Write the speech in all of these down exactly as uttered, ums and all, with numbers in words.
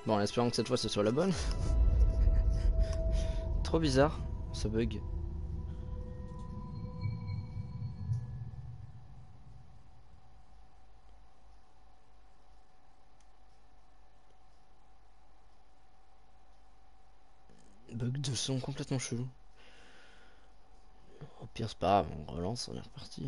Bon, en espérant que cette fois ce soit la bonne. Trop bizarre, ce bug. Bug de son complètement chelou. Au pire, c'est pas grave, on relance, on est reparti.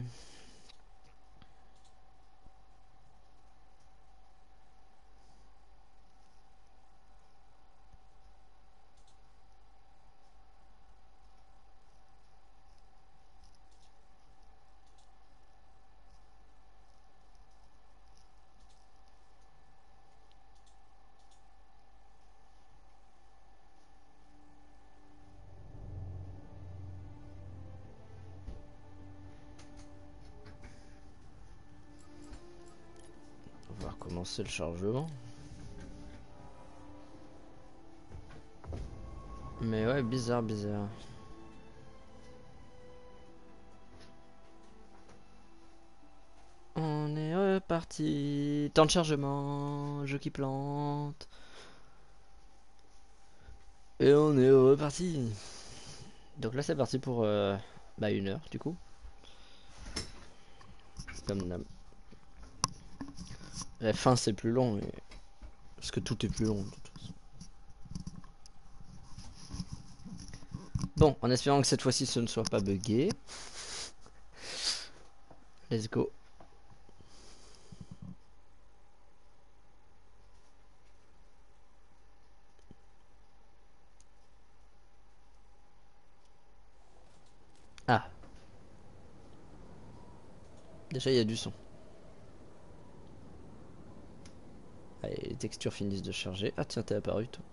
On va recommencer le chargement. Mais ouais, bizarre, bizarre. On est reparti. Temps de chargement, jeu qui plante. Et on est reparti. Donc là c'est parti pour euh, bah, une heure du coup. Comme d'hab. La fin c'est plus long. Mais... parce que tout est plus long de toute façon. Bon, en espérant que cette fois-ci ce ne soit pas buggé. Let's go. Ah. Déjà il y a du son. Allez, les textures finissent de charger. Ah tiens, t'es apparu toi.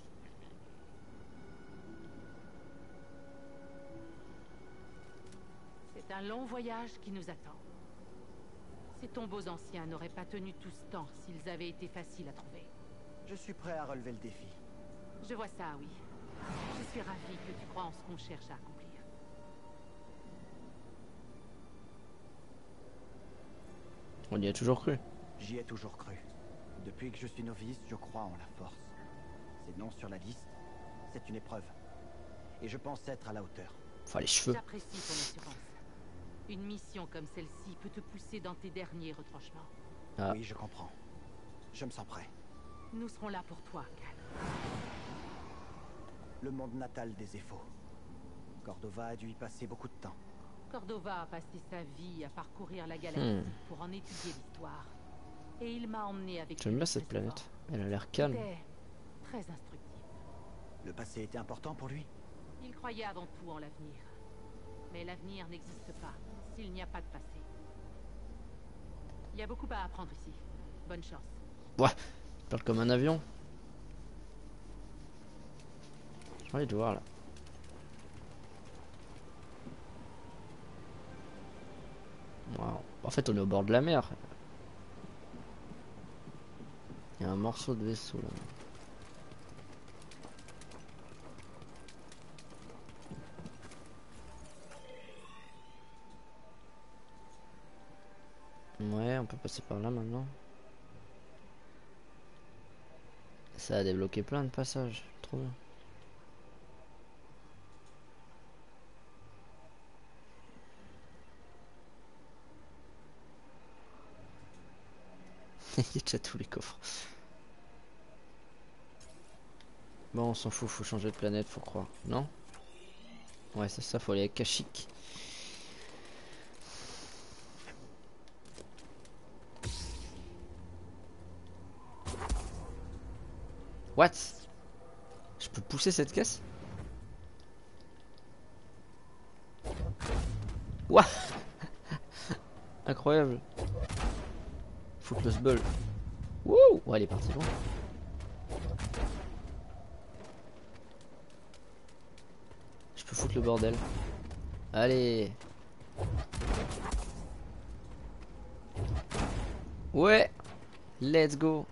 C'est un long voyage qui nous attend. Ces tombeaux anciens n'auraient pas tenu tout ce temps s'ils avaient été faciles à trouver. Je suis prêt à relever le défi. Je vois ça, oui. Je suis ravi que tu crois en ce qu'on cherche à accomplir. On y a toujours cru. J'y ai toujours cru. Depuis que je suis novice, je crois en la force. Ces noms sur la liste, c'est une épreuve. Et je pense être à la hauteur. Enfin les cheveux. J'apprécie ton assurance. Une mission comme celle-ci peut te pousser dans tes derniers retranchements. Ah. Oui, je comprends. Je me sens prêt. Nous serons là pour toi, Cal. Le monde natal des Éphos. Cordova a dû y passer beaucoup de temps. Cordova a passé sa vie à parcourir la galaxie Hmm. pour en étudier l'histoire. Et il m'a emmené avec lui. J'aime bien cette planète. Elle a l'air calme. C'était très instructif. Le passé était important pour lui. Il croyait avant tout en l'avenir. Mais l'avenir n'existe pas s'il n'y a pas de passé. Il y a beaucoup à apprendre ici. Bonne chance. Ouais, tu parles comme un avion. J'ai envie de voir là. Wow. En fait, on est au bord de la mer. Il y a un morceau de vaisseau là. Ouais, on peut passer par là maintenant. Ça a débloqué plein de passages. Trop bien. Il y a déjà tous les coffres. Bon, on s'en fout, faut changer de planète, faut croire. Non? Ouais, c'est ça, faut aller avec Kashyyyk. What? Je peux pousser cette caisse? What? Incroyable. Focus ball. Wouh! Ouais, elle est partie loin. Je peux foutre le bordel. Allez. Ouais. Let's go.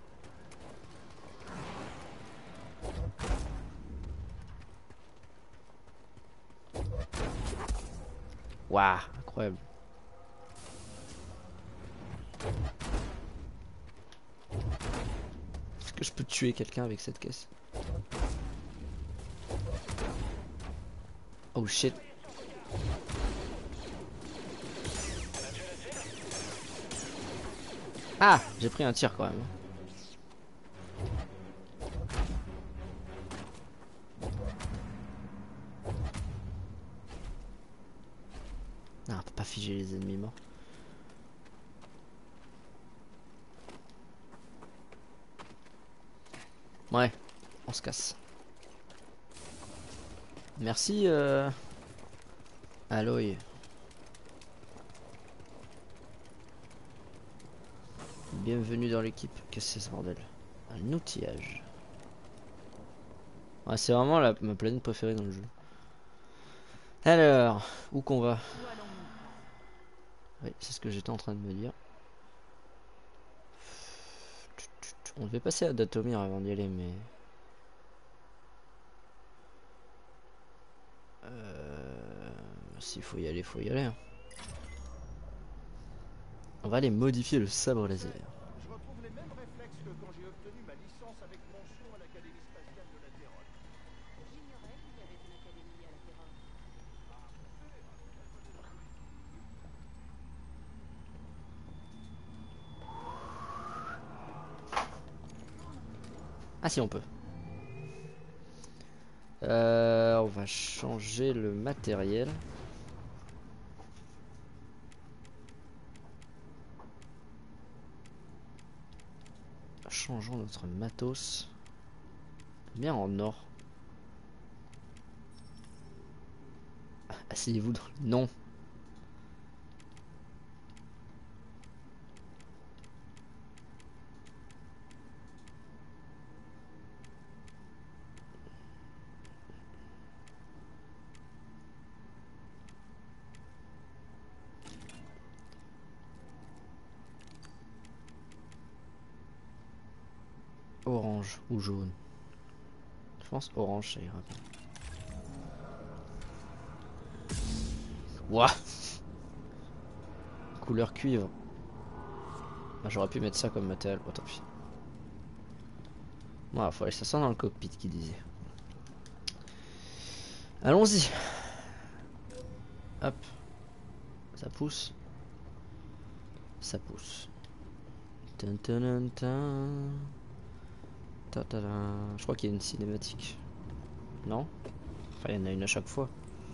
Waouh, incroyable. que je peux tuer quelqu'un avec cette caisse? Oh shit. Ah, j'ai pris un tir quand même. Ah, on peut pas figer les ennemis morts. Ouais, on se casse. Merci euh... Aloy. Bienvenue dans l'équipe. Qu'est-ce que c'est ce bordel? Un outillage. Ouais, c'est vraiment la, ma planète préférée dans le jeu. Alors, où qu'on va? Oui, c'est ce que j'étais en train de me dire. On devait passer à Dathomir avant d'y aller, mais... Euh... S'il faut y aller, faut y aller. Hein. On va aller modifier le sabre laser. Je retrouve les mêmes réflexes que quand j'ai obtenu ma licence avec mention à l'Académie spatiale de la Terre. J'ignorais qu'il y avait une académie à la Terre. Ah si, on peut. Euh, on va changer le matériel. Changeons notre matos. Bien en or. Asseyez-vous dans le... Non. Orange ou jaune. Je pense orange ça ira bien. Ouah. Couleur cuivre. Ah, j'aurais pu mettre ça comme matériel. Oh, tant pis. Voilà, faut aller ça sent dans le cockpit qui disait. Allons-y. Hop. Ça pousse. Ça pousse. Tin, tin, tin, tin. Ta, ta, ta. Je crois qu'il y a une cinématique. Non? Enfin, il y en a une à chaque fois.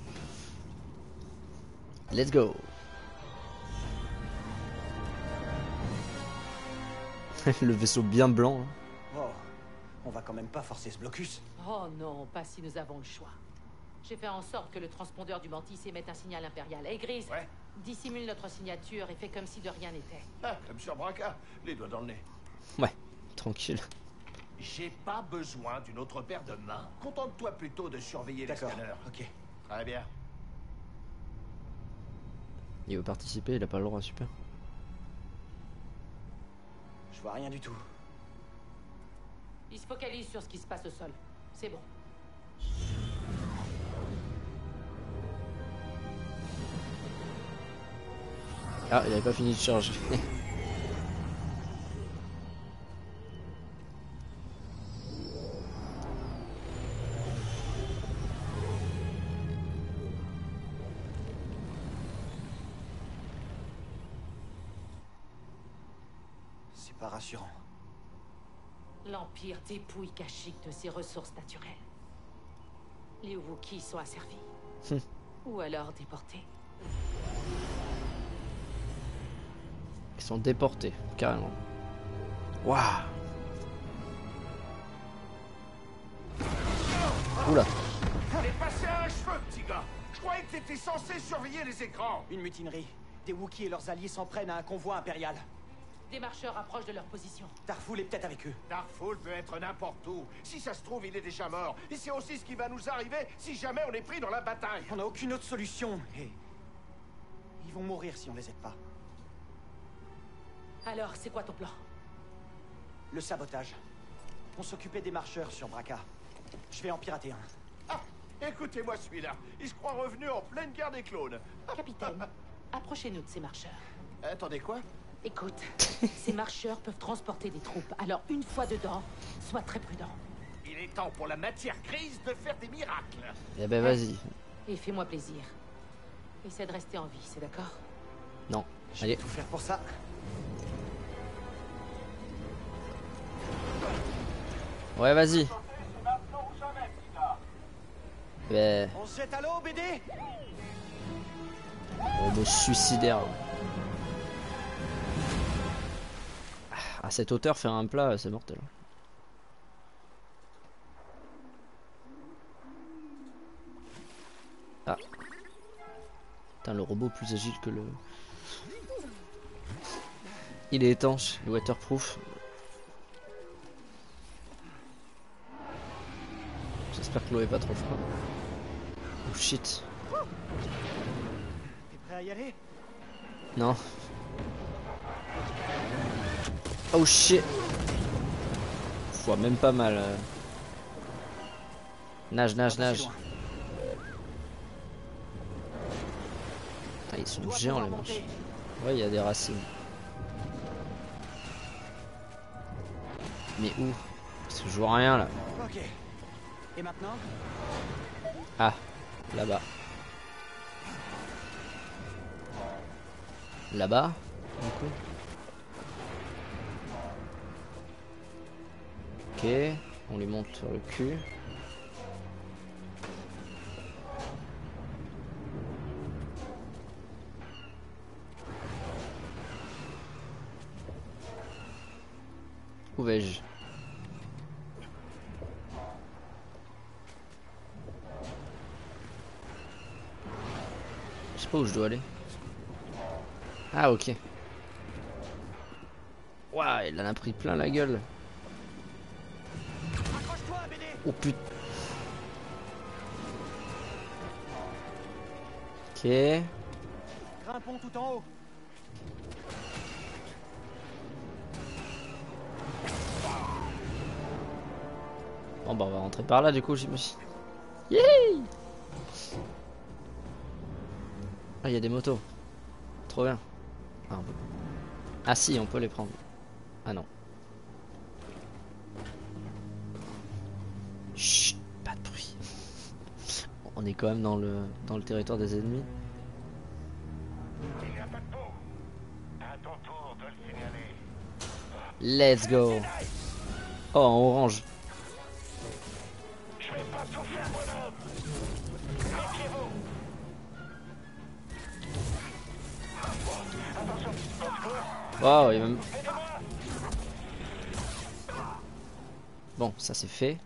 Let's go. Le vaisseau bien blanc. Hein. Oh, on va quand même pas forcer ce blocus. Oh non, pas si nous avons le choix. J'ai fait en sorte que le transpondeur du Mantis émette un signal impérial. Hey Grise, Ouais. dissimule notre signature et fais comme si de rien n'était. Ah, comme sur Braca, les doigts dans le nez. Ouais, tranquille. J'ai pas besoin d'une autre paire de mains. Contente-toi plutôt de surveiller les D'accord, scanners. ok. Très bien. Il veut participer, il a pas le droit, super. Je vois rien du tout. Il se focalise sur ce qui se passe au sol. C'est bon. Ah, il avait pas fini de charger. C'est pas rassurant. L'Empire dépouille Kashyyyk de ses ressources naturelles. Les Wookiees sont asservis. Ou alors déportés. Ils sont déportés, carrément. Waouh. Oula. T'es passé à un cheveu, petit gars. Je croyais que t'étais censé surveiller les écrans. Une mutinerie. Des Wookiees et leurs alliés s'en prennent à un convoi impérial. Des marcheurs approchent de leur position. Darfoul est peut-être avec eux. Darfoul peut être n'importe où. Si ça se trouve, il est déjà mort. Et c'est aussi ce qui va nous arriver si jamais on est pris dans la bataille. On n'a aucune autre solution. Et ils vont mourir si on les aide pas. Alors, c'est quoi ton plan? Le sabotage. On s'occupait des marcheurs sur Braca. Je vais en pirater un. Ah, écoutez-moi celui-là. Il se croit revenu en pleine guerre des clones. Capitaine, approchez-nous de ces marcheurs. Attendez, quoi? Écoute, ces marcheurs peuvent transporter des troupes, alors une fois dedans, sois très prudent. Il est temps pour la matière grise de faire des miracles. Eh ben vas-y. Et fais-moi plaisir. Essaie de rester en vie, c'est d'accord? Non. Je vais Allez. tout faire pour ça. Ouais, vas-y. Ben, On se jette à l'eau, B D? robot suicidaire. À cette hauteur, faire un plat, c'est mortel. Ah. Putain, le robot plus agile que le... Il est étanche, il est waterproof. J'espère que l'eau est pas trop froide. Oh shit. T'es prêt à y aller? Non. Oh shit. Faut même pas mal. euh. Nage, nage, nage. Ah, ils sont géants les manches. Ouais, il y a des racines. Mais où? Parce que je vois rien là. Ok. Et maintenant? Ah, là-bas. Là-bas, du coup. Ok, on les monte sur le cul. Où vais-je? Je sais pas où je dois aller. Ah ok. Waouh, il en a pris plein la gueule. Accroche-toi, B D! Oh putain. Ok. Grimpons tout en haut. Bon bah on va rentrer par là du coup j'imagine. Yeah. Ah il y a des motos. Trop bien. Ah, on peut... ah si on peut les prendre. Ah non. Chut, pas de bruit. On est quand même dans le dans le territoire des ennemis. Il n'y a pas de peau. À ton tour de le signaler. Let's go. Oh en orange. Je vais pas tout faire, bonhomme. Méfiez-vous. Attention, quand tu cours, Waouh, il y a même... aidez-moi. Bon, ça c'est fait.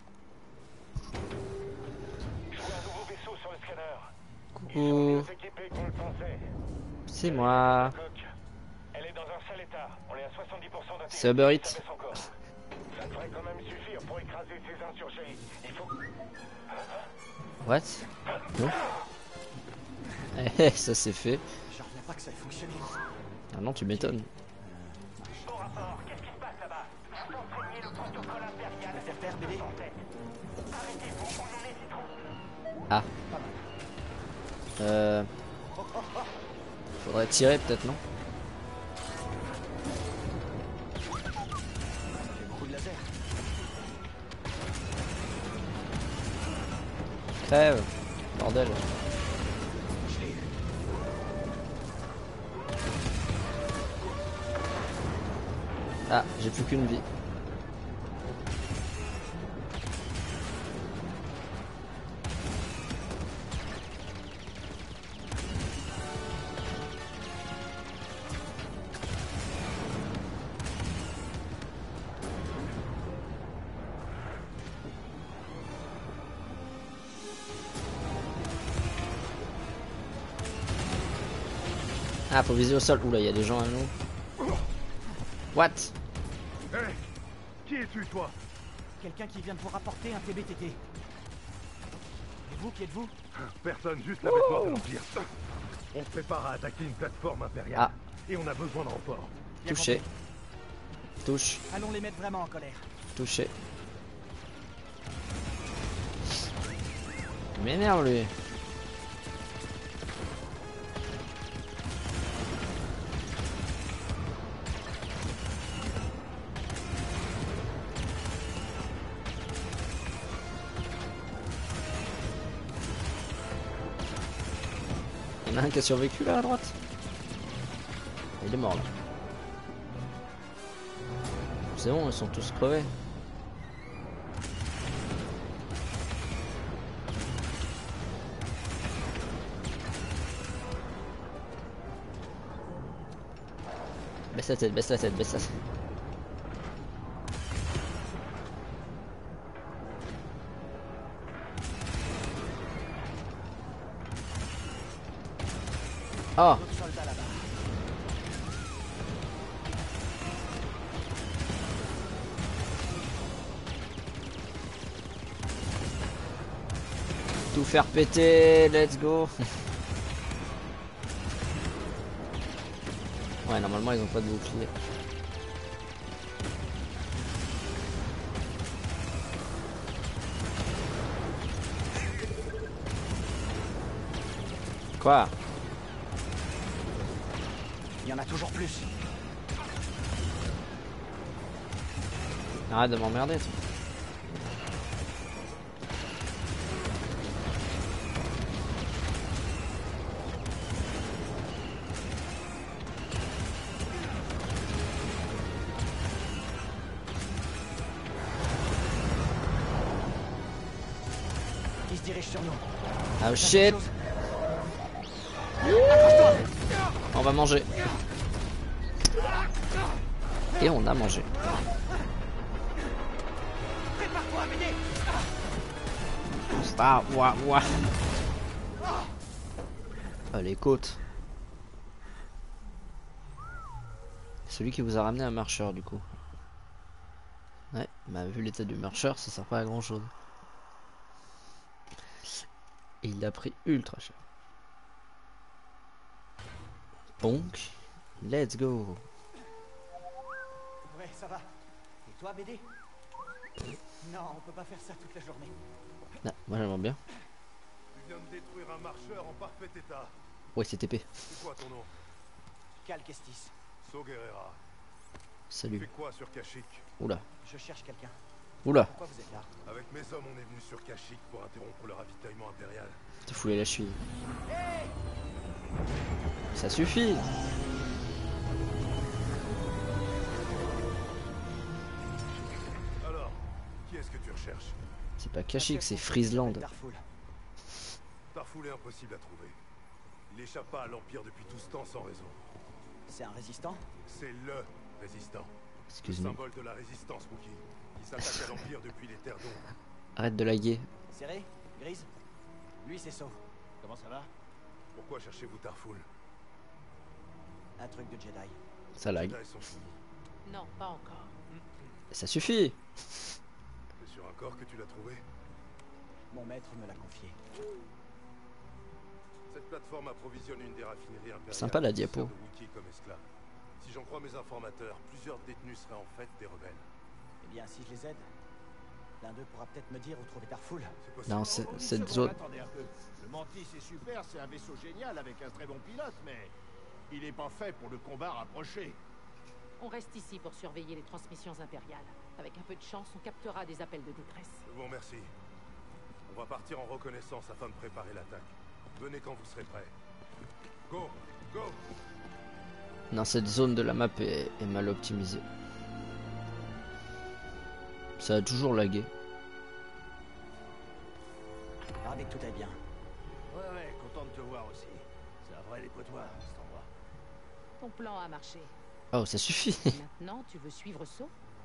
Je vois un nouveau vaisseau sur le scanner. Ils sont Coucou. mieux équipés qu'on le pensait. C'est moi. Coque. Elle est dans un sale état. On est à soixante-dix pour cent C'est Uber d'intégrité. Eats. Ça baisse encore. Ça devrait quand même suffire pour écraser ces insurgés. Il faut... What? Non. Eh, ça c'est fait. Je reviens pas que ça ait fonctionné. Ah non, tu m'étonnes. Bon rapport, qu'est-ce qui se passe là-bas? Enseignez le protocole impérial. Laissez faire, B D. Arrêtez-vous, on en hésite. Ah. Euh... Faudrait tirer peut-être, non? J'ai beaucoup de laser. Crève. Bordel. Je l'ai eu. Ah, j'ai plus qu'une vie. Ah, faut viser au sol. Oula, il y a des gens à nous. What? Hé, qui es-tu, toi? Quelqu'un qui vient de vous rapporter un T B T T. Et vous, qui êtes-vous? Personne, juste la bête noire de l'Empire. On se prépare à attaquer une plateforme impériale. Ah. Et on a besoin de renforts. Bien Touché. compris. Touche. Allons les mettre vraiment en colère. Touché. Il m'énerve lui. Il y en a un qui a survécu là à droite. Il est mort là. C'est bon, ils sont tous crevés. Baisse la tête, baisse la tête, baisse la tête. Ah! Tout faire péter, let's go. Ouais, normalement ils ont pas de bouclier. Quoi? Il y en a toujours plus. Arrête de m'emmerder. Ils se dirigent sur nous. Oh shit! On va manger. Et on a mangé. Ah, ouah, ouah. Ah, les côtes. Celui qui vous a ramené un marcheur du coup. Ouais, bah vu l'état du marcheur, ça sert pas à grand chose. Et il a pris ultra cher. Donc, let's go. Ouais, ça va. Et toi, B D? Non, on peut pas faire ça toute la journée. Ah, moi j'aimerais bien. Tu viens de détruire un marcheur en parfait état. Ouais, c'est T P. C'est quoi ton nom? Cal Kestis. So Guerrera. Tu Salut. fais quoi sur Kashyyyk? Oula. Je cherche quelqu'un. Oula. Pourquoi vous êtes là? Avec mes hommes, on est venu sur Kashyyyk pour interrompre le ravitaillement impérial. Te foulé la cheville. Ça suffit. Alors, qui est-ce que tu recherches? C'est pas Kashyyyk, c'est Friesland. Darfoul. Tarfoul est impossible à trouver. Il échappe pas à l'Empire depuis tout ce temps sans raison. C'est un résistant? C'est LE résistant. Le Excuse-moi. symbole de la résistance, Wookie. Il s'attaque à l'Empire depuis les terres d'ombre. Arrête de laguer. Serré? Grise? Lui, c'est So. Comment ça va? Pourquoi cherchez-vous Tarfoul? Un truc de Jedi. Ça lag. Là, ils sont finis. Non, pas encore. Ça suffit. C'est sur un corps que tu l'as trouvé? Mon maître me l'a confié. Cette plateforme approvisionne une des raffineries impériales. Sympa la qui diapo. sert de Wookiee comme esclave. Si j'en crois mes informateurs, plusieurs détenus seraient en fait des rebelles. Eh bien, si je les aide, l'un d'eux pourra peut-être me dire où trouver Darfoul. C'est possible. Non, c'est- Oh, une cette seconde, zone. Attendez un peu. Le Mantis c'est super, c'est un vaisseau génial avec un très bon pilote, mais il n'est pas fait pour le combat rapproché. On reste ici pour surveiller les transmissions impériales. Avec un peu de chance, on captera des appels de détresse. Je vous remercie. On va partir en reconnaissance afin de préparer l'attaque. Venez quand vous serez prêts. Go, go. Non, cette zone de la map est, est mal optimisée. Ça a toujours lagué. Ravi que tout aille bien. Ouais, ouais, content de te voir aussi. C'est un vrai dépotoir, cet endroit. Ton plan a marché. Oh, ça suffit. Maintenant, tu veux suivre So?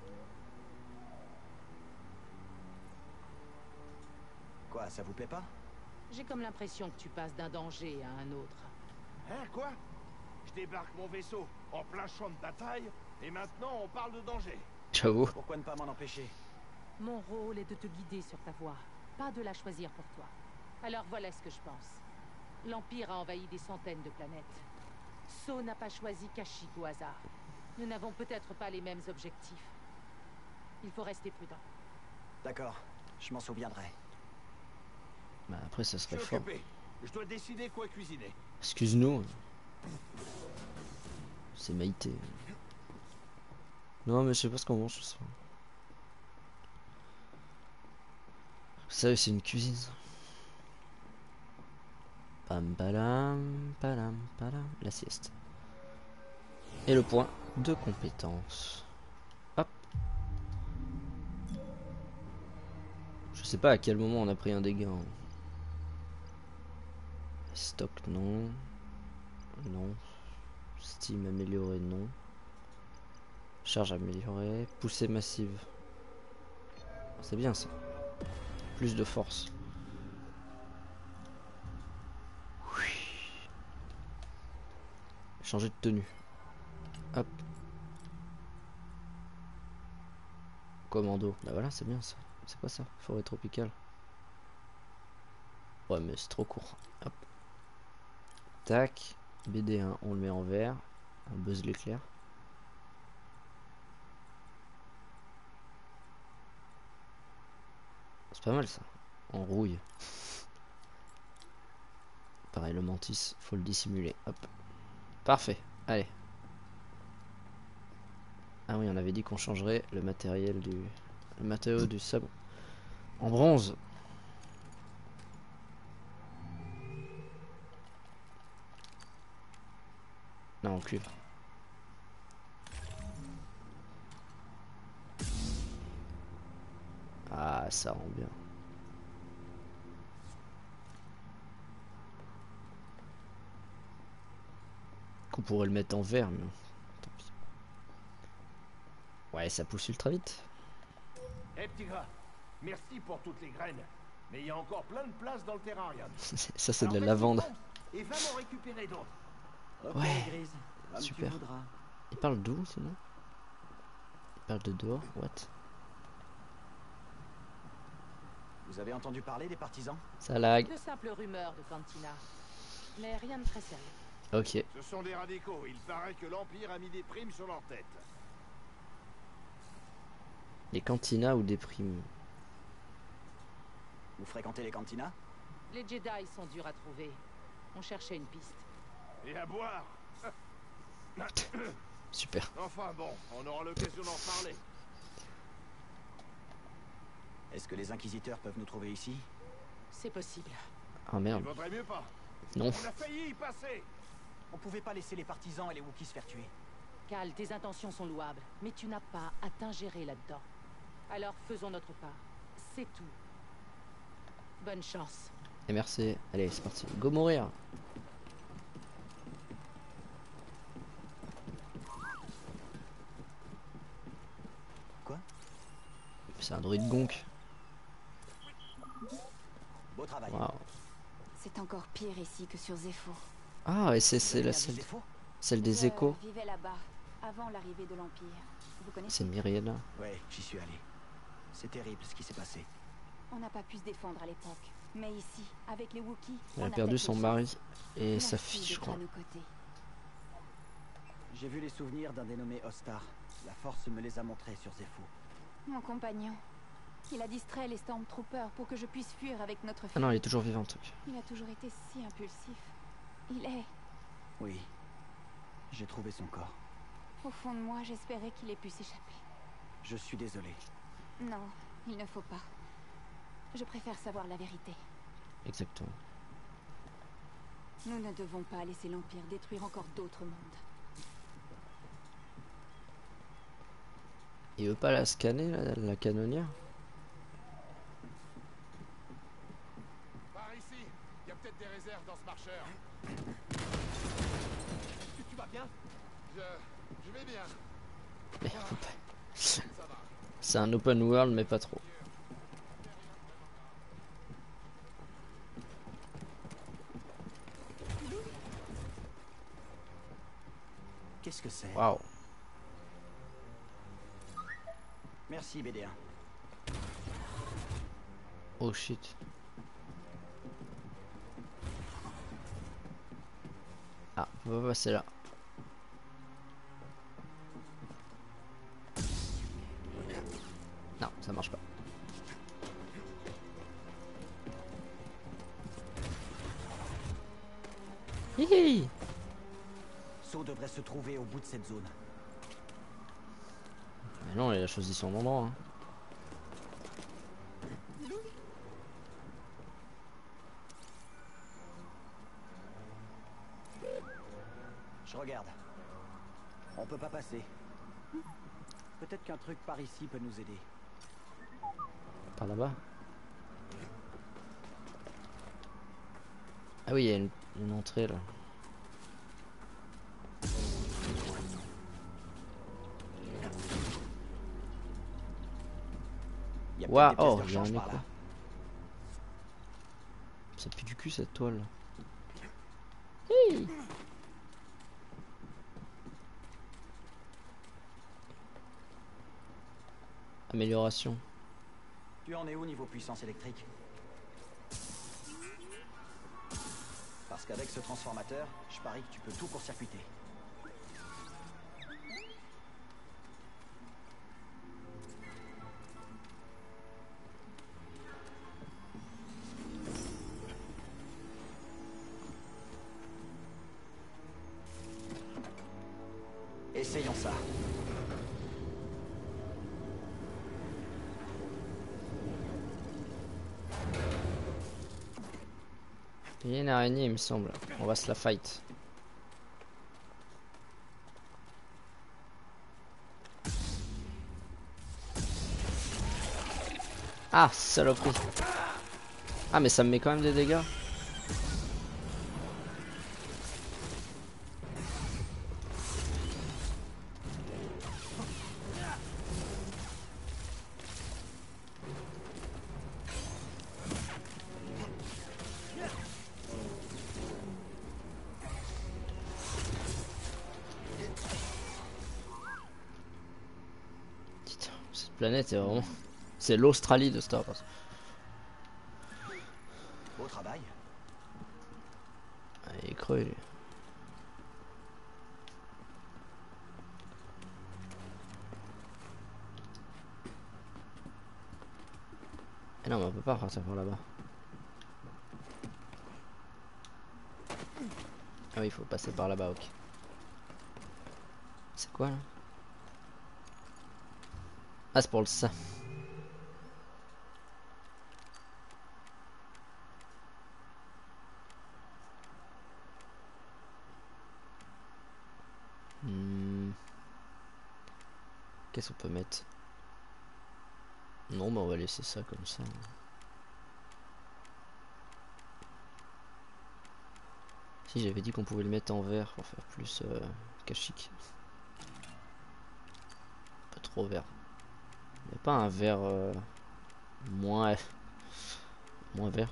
Quoi, ça vous plaît pas? J'ai comme l'impression que tu passes d'un danger à un autre. Hein, quoi? Je débarque mon vaisseau en plein champ de bataille, et maintenant on parle de danger. J'avoue. Pourquoi ne pas m'en empêcher? Mon rôle est de te guider sur ta voie, pas de la choisir pour toi. Alors voilà ce que je pense. L'Empire a envahi des centaines de planètes. So n'a pas choisi Kashyyyk au hasard. Nous n'avons peut-être pas les mêmes objectifs. Il faut rester prudent. D'accord, je m'en souviendrai. Bah après, ça Je serait suis fort. occupé. Je dois décider quoi cuisiner. Excuse-nous. C'est Maïté. Non, mais je sais pas ce qu'on mange ce soir. Ça, c'est une cuisine. Pam palam, palam palam. La sieste. Et le point de compétence. Hop. Je sais pas à quel moment on a pris un dégât. Hein. Stock non. Non. Steam amélioré non. Charge améliorée. Poussée massive. C'est bien ça. Plus de force. Changer de tenue. Hop. Commando. Bah voilà, c'est bien ça. C'est quoi ça? Forêt tropicale. Ouais, mais c'est trop court. Hop. Tac. B D un, on le met en vert. On buzz l'éclair. C'est pas mal ça. En rouille. Pareil, le mantis, faut le dissimuler. Hop. Parfait. Allez. Ah oui, on avait dit qu'on changerait le matériel du... Le matériau du sabre en bronze. Non, en cuivre. Ah, ça rend bien. Qu'on pourrait le mettre en vert, mais tant pis. Ouais, ça pousse ultra vite. Eh hey, petit gras, merci pour toutes les graines. Mais il y a encore plein de place dans le terrarium. Ça, c'est de la lavande. Et va m'en récupérer d'autres. Ok, Ouais. Grise, comme Super. tu voudras. Il parle d'où sinon? Il parle de dehors, what? Vous avez entendu parler des partisans? Ça lag. De simples rumeurs de Cantina. Mais rien de très sérieux. Ok. Ce sont des radicaux. Il paraît que l'Empire a mis des primes sur leur tête. Les cantinas ou des primes? Vous fréquentez les cantinas? Les Jedi sont durs à trouver. On cherchait une piste. Et à boire. Super. Enfin bon, on aura l'occasion d'en parler. Est-ce que les inquisiteurs peuvent nous trouver ici? C'est possible. Ah Il merde. vaudrait mieux pas. Non. On a failli y passer. On pouvait pas laisser les partisans et les Wookiees se faire tuer. Cal, tes intentions sont louables, mais tu n'as pas à t'ingérer là-dedans. Alors faisons notre part. C'est tout. Bonne chance. Et merci. Allez, c'est parti. Go mourir. Quoi? C'est un druide gonk. Beau travail. Waouh. C'est encore pire ici que sur Zepho. Ah, et c'est c'est la Vous celle, avez des faux? celle des Je échos. vivais là-bas, avant l'arrivée de l'Empire. Vous connaissez? C'est Myriel. Ouais, j'y suis allé. C'est terrible ce qui s'est passé. On n'a pas pu se défendre à l'époque. Mais ici, avec les Wookiees, Elle on a a perdu quelque son chose. mari et Merci sa fille, je d'être crois. à nos côtés. J'ai vu les souvenirs d'un dénommé Ostar. La force me les a montrés sur Zepho. Mon compagnon. Il a distrait les Stormtroopers pour que je puisse fuir avec notre fille. Ah non, elle est toujours vivante. Ok. Il a toujours été si impulsif. Il est... Oui. J'ai trouvé son corps. Au fond de moi, j'espérais qu'il ait pu s'échapper. Je suis désolé. Non, il ne faut pas. Je préfère savoir la vérité. Exactement. Nous ne devons pas laisser l'Empire détruire encore d'autres mondes. Il veut pas la scanner, la, la canonnière? Par ici, il y a peut-être des réserves dans ce marcheur. Tu, tu vas bien? Je... je vais bien. Ça va. C'est un open world, mais pas trop. Qu'est-ce que c'est? Waouh. Merci B D un. Oh shit. Ah, on va passer là. Non, ça marche pas. Hihi. Saut devrait se trouver au bout de cette zone. Mais non, il a choisi son endroit. Hein. Regarde. On peut pas passer. Peut-être qu'un truc par ici peut nous aider. Par là-bas. Ah oui, il y a une, une entrée là. Waouh, oh, il y a un écho. Ça pue du cul cette toile. Hey. Amélioration. Tu en es où niveau puissance électrique? Parce qu'avec ce transformateur, je parie que tu peux tout court-circuiter. Essayons ça. Il y a une araignée, il me semble. On va se la fight. Ah, saloperie. Ah, mais ça me met quand même des dégâts. Planète, c'est vraiment... C'est l'Australie de Star Wars. Beau travail. Ah, il est creux, lui. Eh non, mais on peut pas partir par là-bas. Ah oui, il faut passer par là-bas, ok. C'est quoi, là? Ah, c'est pour le ça. Hmm. Qu'est-ce qu'on peut mettre? Non, bah on va laisser ça comme ça. Si, j'avais dit qu'on pouvait le mettre en vert pour faire plus euh, cachique. Pas trop vert. Il n'y a pas un vert euh, moins moins vert.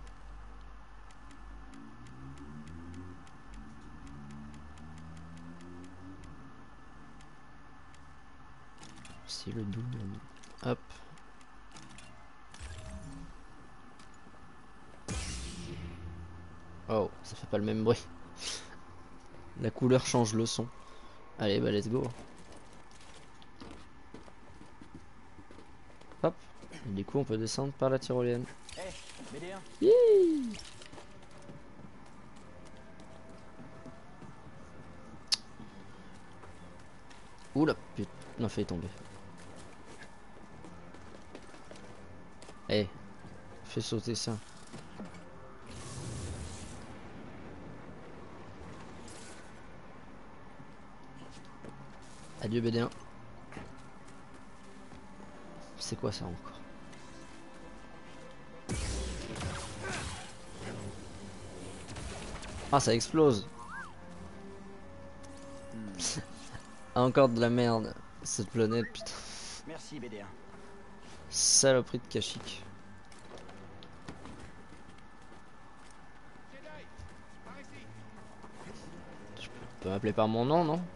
Si le double. Hop. Oh, ça fait pas le même bruit. La couleur change le son. Allez, bah let's go. Hop. Et du coup, on peut descendre par la tyrolienne. Hey, B D un. Yee. Oula, putain, non, fait tomber. Eh, hey, fais sauter ça. Adieu B D un. C'est quoi ça encore? Ah, ça explose. Encore de la merde, cette planète, putain. Merci B D un. Saloperie de Kashyyyk. Tu peux m'appeler par mon nom, non?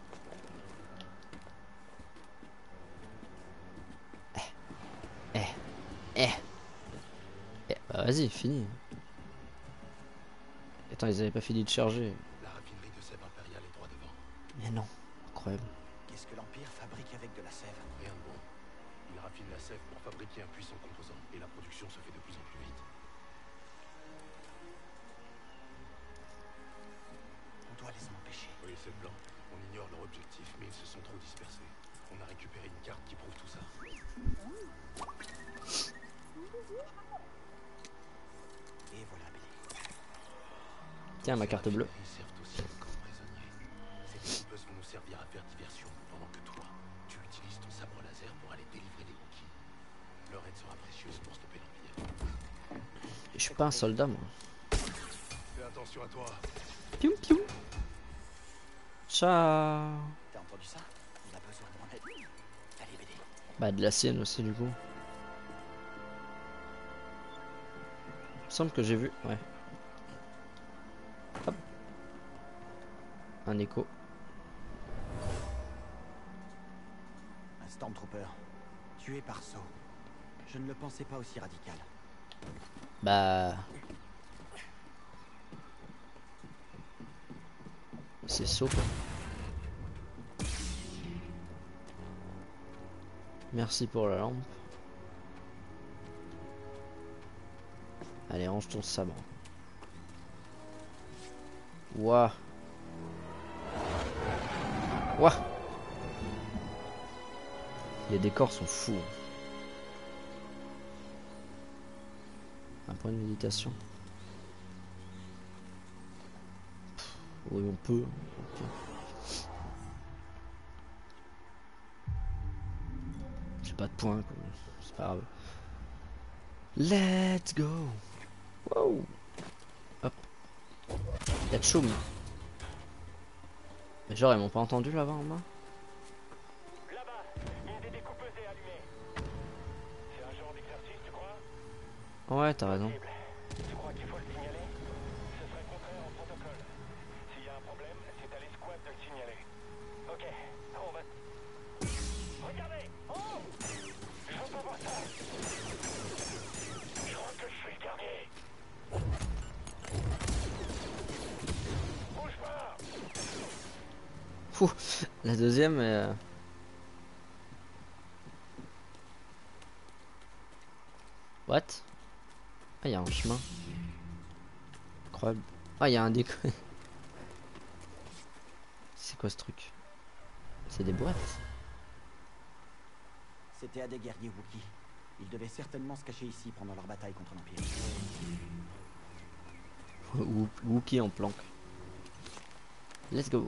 Eh, eh, eh. Eh, bah vas-y, fini. Attends, ils avaient pas fini de charger. La raffinerie de sève impériale est droit devant. Mais non, incroyable. Qu'est-ce que l'Empire fabrique avec de la sève? Rien de bon. Il raffine la sève pour fabriquer un puissant composant, et la production se fait de plus en plus vite. On doit les en empêcher. Oui, c'est le plan. On ignore leur objectif, mais ils se sont trop dispersés. On a récupéré une carte qui prouve tout ça. Et voilà, Billy. Tiens, ma carte bleue. Ils servent aussi de camp prisonnier. Je suis pas un soldat moi. Fais attention à toi. Piou piou. Ciao. T'as entendu ça? Il a besoin de mon aide. Allez, B D. Bah de la sienne aussi du coup. Il me semble que j'ai vu. Ouais. Hop. Un écho. Un Stormtrooper. Tué par Saw. Je ne le pensais pas aussi radical. Bah. C'est saut quoi. Merci pour la lampe. Allez, range ton sabre. Ouah. Ouah. Les décors sont fous. Un point de méditation. Pff, oui, on peut. Okay. J'ai pas de points, c'est pas grave. Let's go. Wow. Hop. Y'a de choum. Mais genre ils m'ont pas entendu là-bas en bas. Là-bas, une des découpeuses est allumée. C'est un genre d'exercice, tu crois? Ouais, t'as raison. Tu crois qu'il faut le signaler? Ce serait contraire au protocole. S'il y a un problème, c'est à l'escouade de le signaler. Ok, on va... Regardez! Oh! Je veux pas voir ça! Je crois que je suis le dernier. Bouge pas! Fou. La deuxième est... Euh... What? Ah, il y a un chemin. Incroyable. Ah, il y a un déco. C'est quoi ce truc? C'est des boîtes. C'était à des guerriers Wookiee. Ils devaient certainement se cacher ici pendant leur bataille contre l'Empire. Wookiee en planque. Let's go.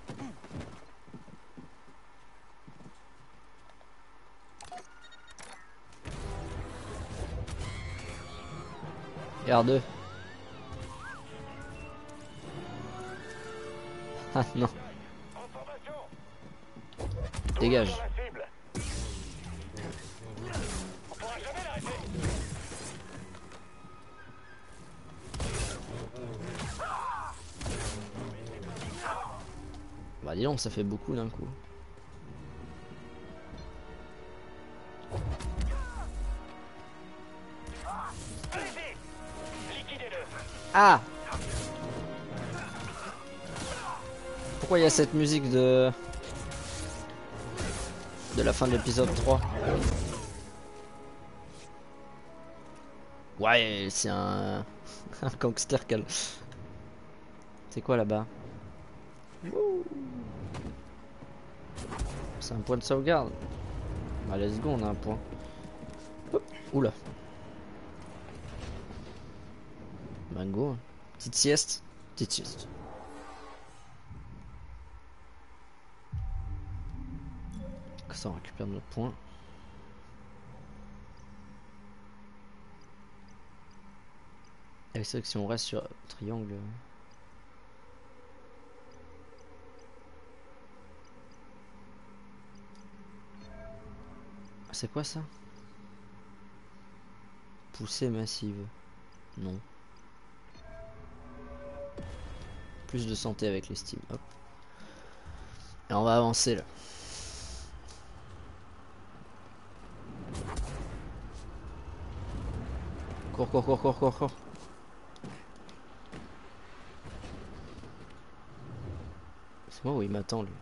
R deux. Ah non. Dégage. Bah dis donc, ça fait beaucoup d'un coup. Ah! Pourquoi il y a cette musique de... de la fin de l'épisode trois? Ouais, c'est un... un gangster calme. C'est quoi là-bas? C'est un point de sauvegarde. Bah let's go, on a un point. Hop. Oula. Mango. Petite sieste. Petite sieste. Comme ça on récupère notre point. Et c'est vrai que si on reste sur triangle... C'est quoi ça? Poussée massive. Non. Plus de santé avec l'estime. Hop. Et on va avancer là. Cours, cours, cours, cours, cours, cours. C'est moi où il m'attend lui.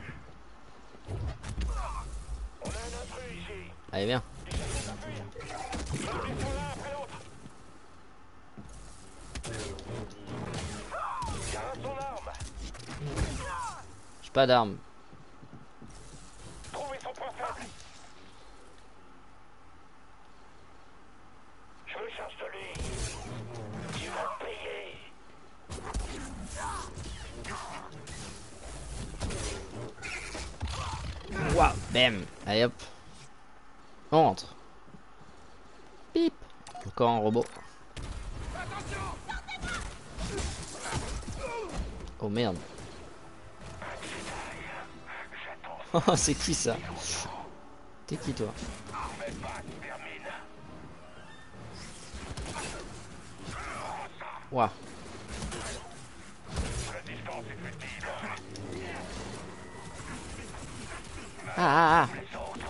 Allez viens. J'ai pas d'armes. Trouvez son point faible. Je me charge de lui. Tu vas payer. Waouh, bam. Allez hop. On rentre. Pip. Encore un robot. Oh merde. Oh c'est qui ça? T'es qui toi? Ouah. Ah ah ah.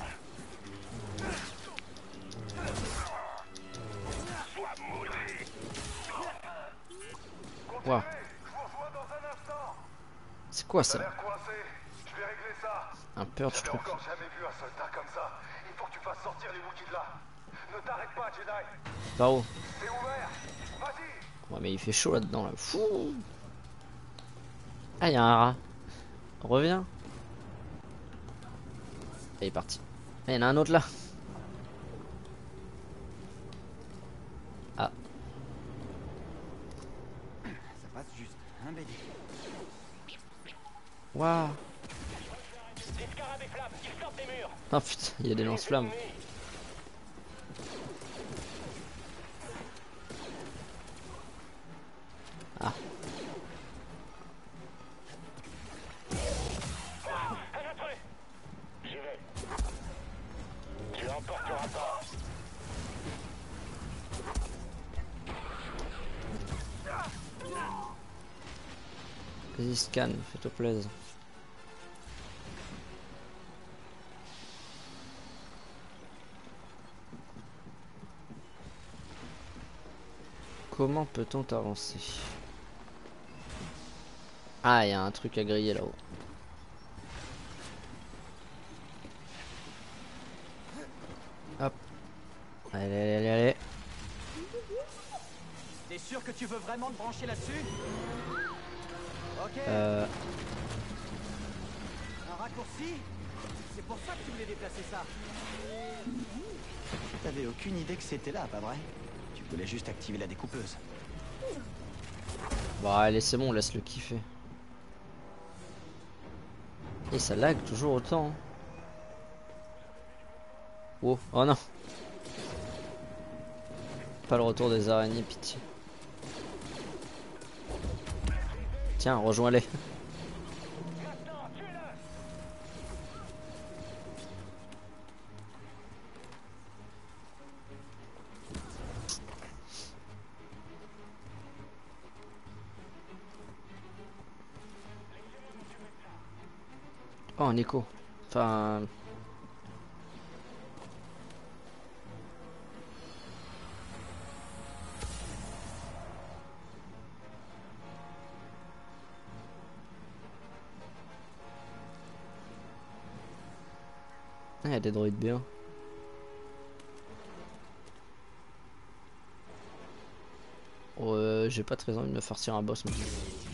Ouah. C'est quoi ça? Un purge truc. Encore jamais vu un soldat comme ça. Il faut que tu fasses sortir les Wookiees de là. Ne t'arrête pas, Jedi. Par où? C'est ouvert. Vas-y. Ouais mais il fait chaud là-dedans là. Fou. Ah y'a un rat. Reviens. Il est parti. Ah, y'en a un autre là. Ah. Ça passe juste, hein, Betty? Waouh. Des scarabées flammes, ils sortent des murs. Oh putain, il y a des lance-flammes. Ah. Un intrus. J'y vais. Tu l'emporteras pas. Vas-y scan, fais-toi plaisir. Comment peut-on avancer? Ah, il y a un truc à griller là-haut. Hop. Allez, allez, allez, allez. T'es sûr que tu veux vraiment te brancher là-dessus? Ok. Euh... Un raccourci? C'est pour ça que tu voulais déplacer ça. T'avais aucune idée que c'était là, pas vrai? Tu voulais juste activer la découpeuse. Bon allez c'est bon, laisse le kiffer. Et ça lag toujours autant. Hein. Oh, oh non. Pas le retour des araignées, pitié. Tiens, rejoins-les. Oh, un écho. Enfin... Ah, il y a des droïdes bien. Oh, euh, j'ai pas très envie de me farcir un boss maintenant.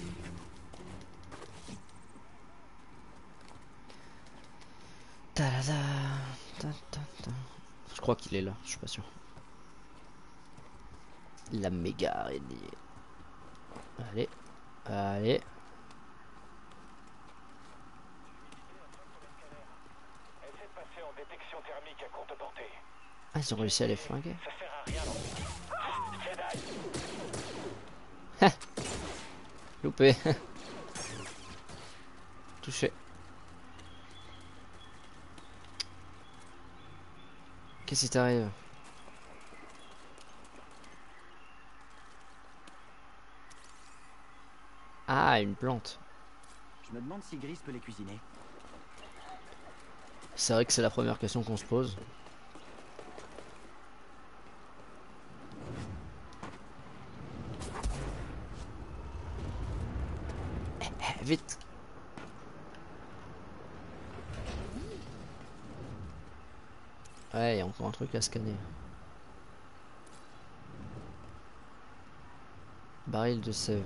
Ta-da-da, ta-ta-ta. Je crois qu'il est là, je suis pas sûr. La méga araignée. Allez, allez. Essaie de passer en détection thermique à courte portée. Ah, ils ont réussi à les flinguer. Ça sert à rien. Jedi. Loupé. Touché. Qu'est-ce qui t'arrive? Ah, une plante. Je me demande si Gris peut les cuisiner. C'est vrai que c'est la première question qu'on se pose. Eh, eh, vite. Ouais, il y a encore un truc à scanner. Baril de sève.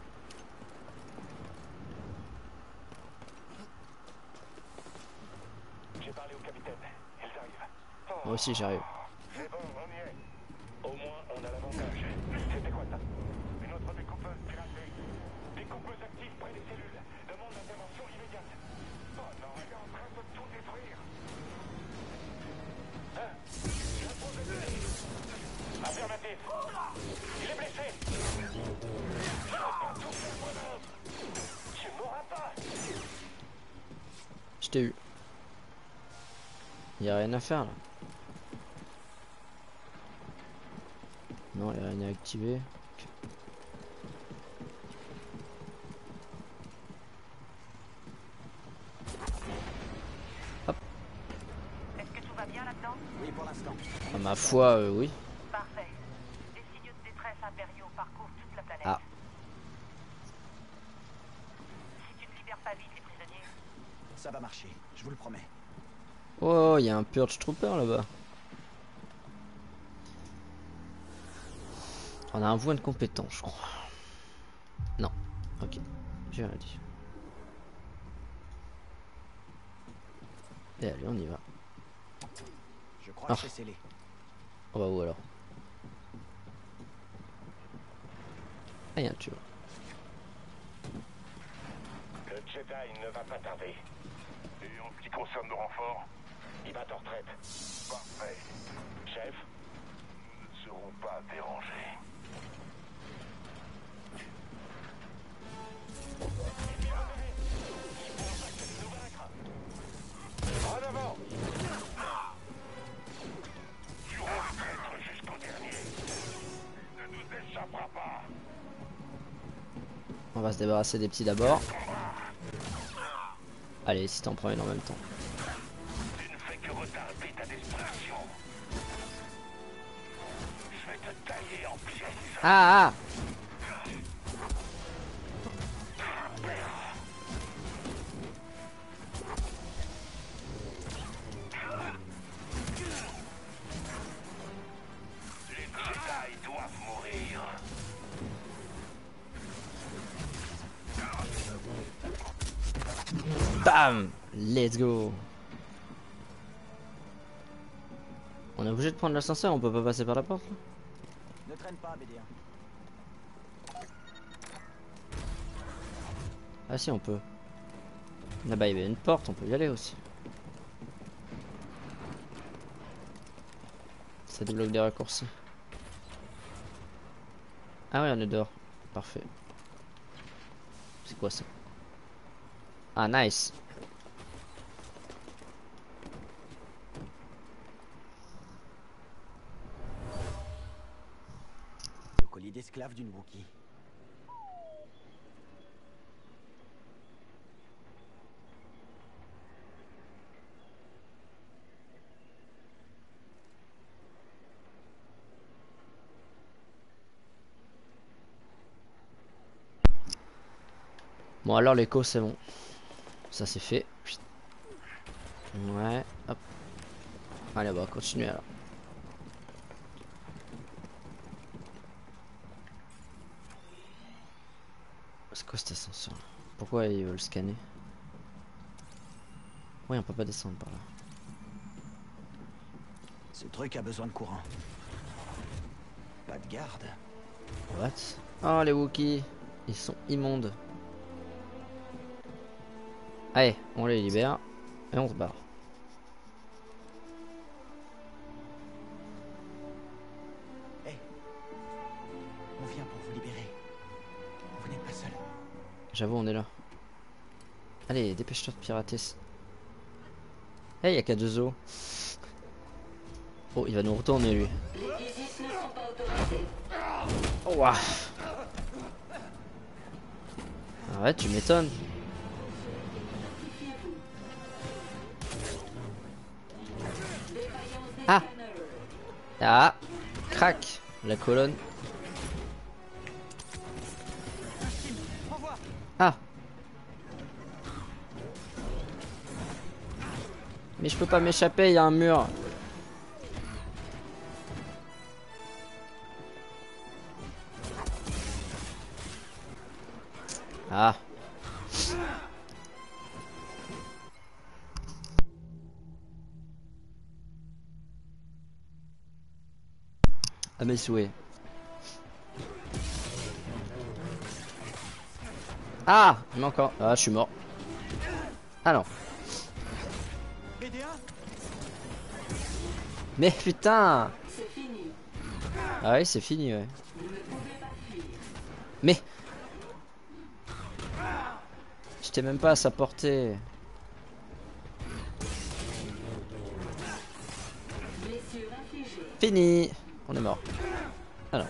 J'ai parlé au capitaine. Ils arrivent. Moi aussi j'arrive. C'est bon, on y est. Au moins, on a l'avantage. C'était quoi ça? Une autre découpeuse piratée. Découpeuse active près des cellules. Demande d'intervention immédiate. Oh non, elle est en train de tout détruire. Hein? Affirmatif. Il est blessé. Je n'ose pas tout faire moi-même. Je t'ai eu. Y a rien à faire là. Non, y a rien à activer. Okay. Hop. Est-ce que tout va bien là-dedans? Oui, pour l'instant. À ma foi, euh, oui. Parfait. Des signaux de détresse impériaux parcourent toute la planète. Ah. Si tu ne libères pas vite les prisonniers... Ça va marcher, je vous le promets. Oh, il y a un Purge Trooper là-bas. On a un point de compétence, je crois. Non. Ok. J'ai rien dit. Et allez, on y va. Je crois Ah. que c'est scellé. On va où alors? Ah, y a un tueur. Le Jedi ne va pas tarder. Et en ce qui concerne nos renforts, il va en retraite. Parfait. Chef, nous ne serons pas dérangés. En avant! Tu retraîtres jusqu'au dernier. Il ne nous échappera pas. On va se débarrasser des petits d'abord. Allez, si t'en prends une en même temps. Tu ne fais que retarder ta destruction. Je vais te tailler en pièces. Ah, ah. Les Jedi doivent mourir. Bam! Let's go! On est obligé de prendre l'ascenseur, on peut pas passer par la porte là? Ne traîne pas, B D un. Ah si, on peut. Là-bas il y avait une porte, on peut y aller aussi. Ça débloque des raccourcis. Ah ouais, on est dehors. Parfait. C'est quoi ça? Ah nice. Le collier d'esclave d'une Wookiee. Bon alors l'écho c'est bon. Ça c'est fait. Ouais, hop. Allez, on va continuer alors. C'est quoi cet ascenseur là? Pourquoi ils veulent scanner? Oui, on peut pas descendre par là. Ce truc a besoin de courant. Pas de garde. What? Oh les Wookiees, ils sont immondes. Allez, on les libère et on se barre. Hé, on vient pour vous libérer. Vous n'êtes pas seul. J'avoue, on est là. Allez, dépêche-toi de pirater. Eh, hey, y'a qu'à deux os. Oh, il va nous retourner lui. Oh, wow. Arrête, tu m'étonnes. Ah. Ah. Crac. La colonne. Ah. Mais je peux pas m'échapper, il y a un mur. Ah. À mes souhaits. Ah, il manque encore. Ah, je suis mort. Ah non. B D un. Mais putain. Ah ouais, c'est fini, ouais. Mais j'étais même pas à sa portée. Fini. On est mort. Alors.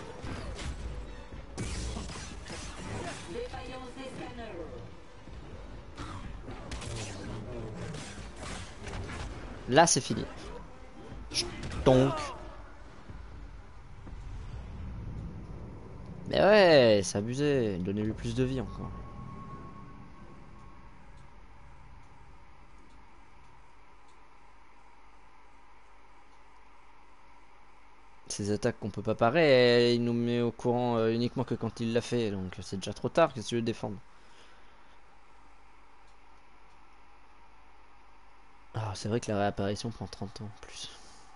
Là c'est fini. Donc. Mais ouais, c'est abusé. Donnez-lui plus de vie encore. Ces attaques qu'on peut pas parer, il nous met au courant euh, uniquement que quand il l'a fait, donc c'est déjà trop tard. Qu'est-ce que tu veux défendre? Ah, c'est vrai que la réapparition prend trente ans en plus.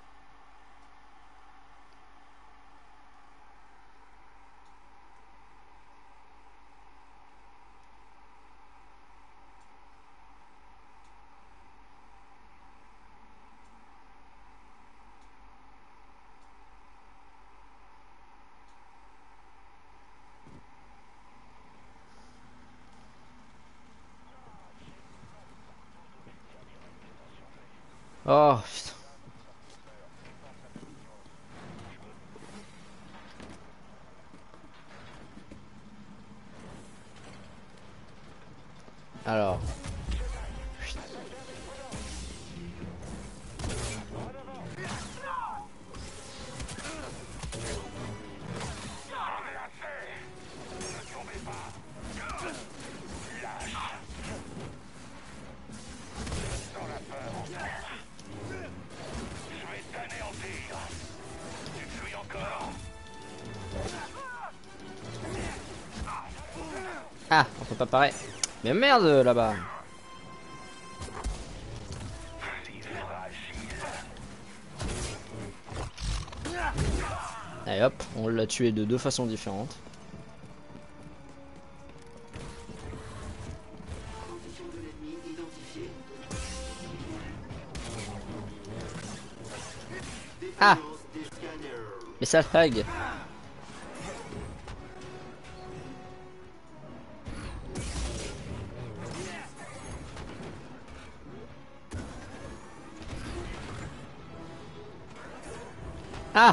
Oh putain. Alors. Ah, on peut pas parer. Mais merde là-bas. Allez hop, on l'a tué de deux façons différentes. Ah, mais ça lag. Ah.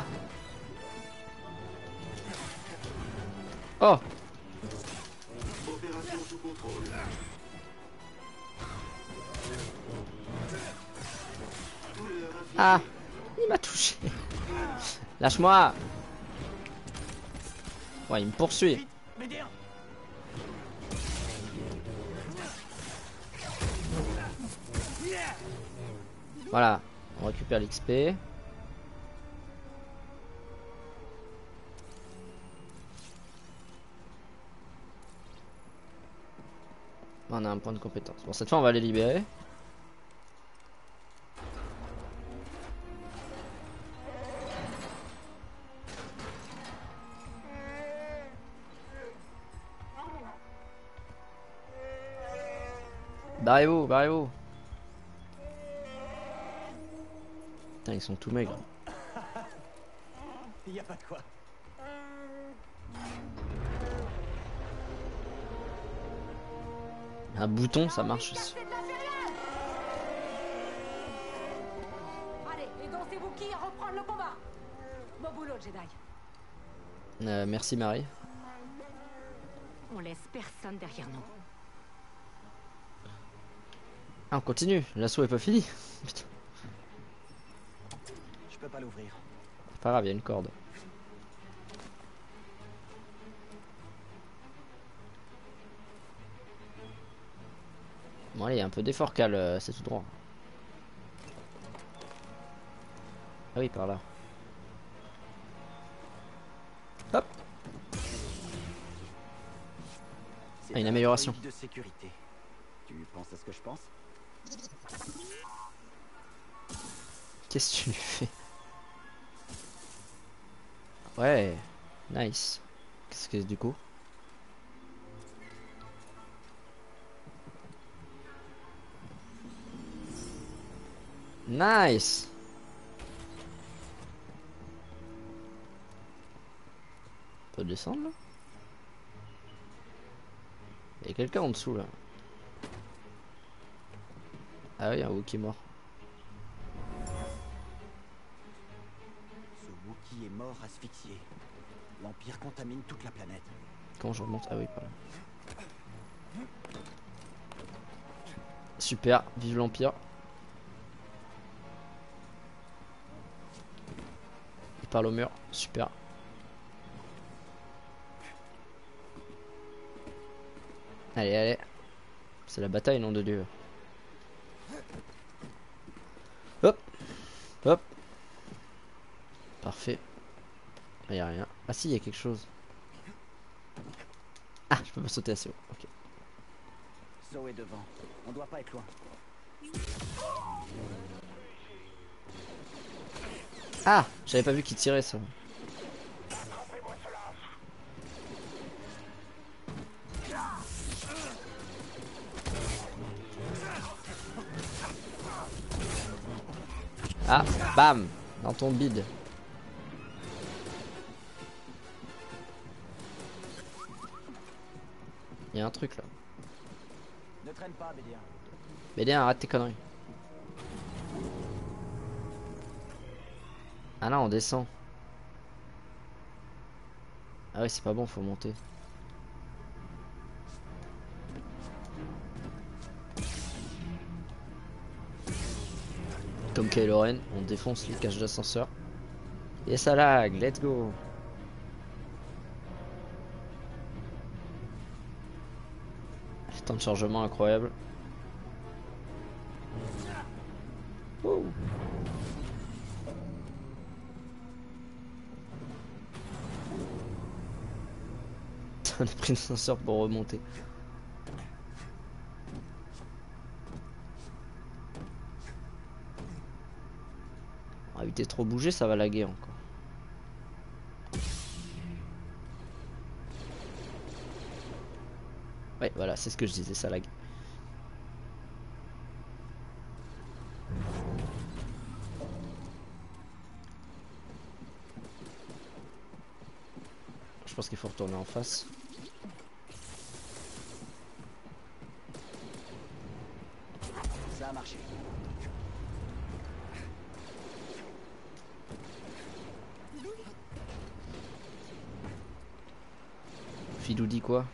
Oh. Ah, il m'a touché. Lâche-moi. Ouais, il me poursuit. Voilà, on récupère l'X P. On a un point de compétence. Bon, cette fois, on va les libérer. Barrez-vous, barrez-vous. Putain, ils sont tout maigres. Il y a pas de quoi. Un bouton, ça marche aussi. Allez, et donc c'est vous qui reprendre le combat. Bon boulot, Jedi. Euh, merci Marie. On laisse personne derrière nous. Ah, on continue. L'assaut est pas fini. Putain. Je peux pas l'ouvrir. C'est pas grave, il y a une corde. Bon allez, il y a un peu d'effort, Cal, euh, c'est tout droit. Ah oui, par là. Hop. Ah, une amélioration. De sécurité. Tu penses à ce que je pense? Qu'est-ce que tu lui fais? Ouais, nice. Qu'est-ce que du coup? Nice. On peut descendre là? Il y a quelqu'un en dessous là. Ah oui, un Wookie mort. qui est mort asphyxié. L'Empire contamine toute la planète. Comment je remonte? Ah oui, par là. Super, vive l'Empire. Il parle au mur, super. Allez, allez. C'est la bataille, nom de Dieu. Hop. Hop. Parfait. Il n'y a rien. Ah si, il y a quelque chose. Ah, je peux pas sauter assez haut. Ok. Zoé est devant. On doit pas être loin. Ah, j'avais pas vu qu'il tirait ça. Ah, bam, dans ton bide. Il y a un truc là. Ne traîne pas, Bédien. Bédien, arrête tes conneries. Ah là, on descend. Ah ouais, c'est pas bon, faut monter. Comme Kylo Ren, on défonce les cages d'ascenseur. Et ça lag, let's go. Temps de chargement incroyable. Ouh. On a pris l'ascenseur pour remonter. On va éviter de trop bouger, ça va laguer encore. Ouais, voilà, c'est ce que je disais, ça lag. Je pense qu'il faut retourner en face. Ça a marché. Filou dit quoi?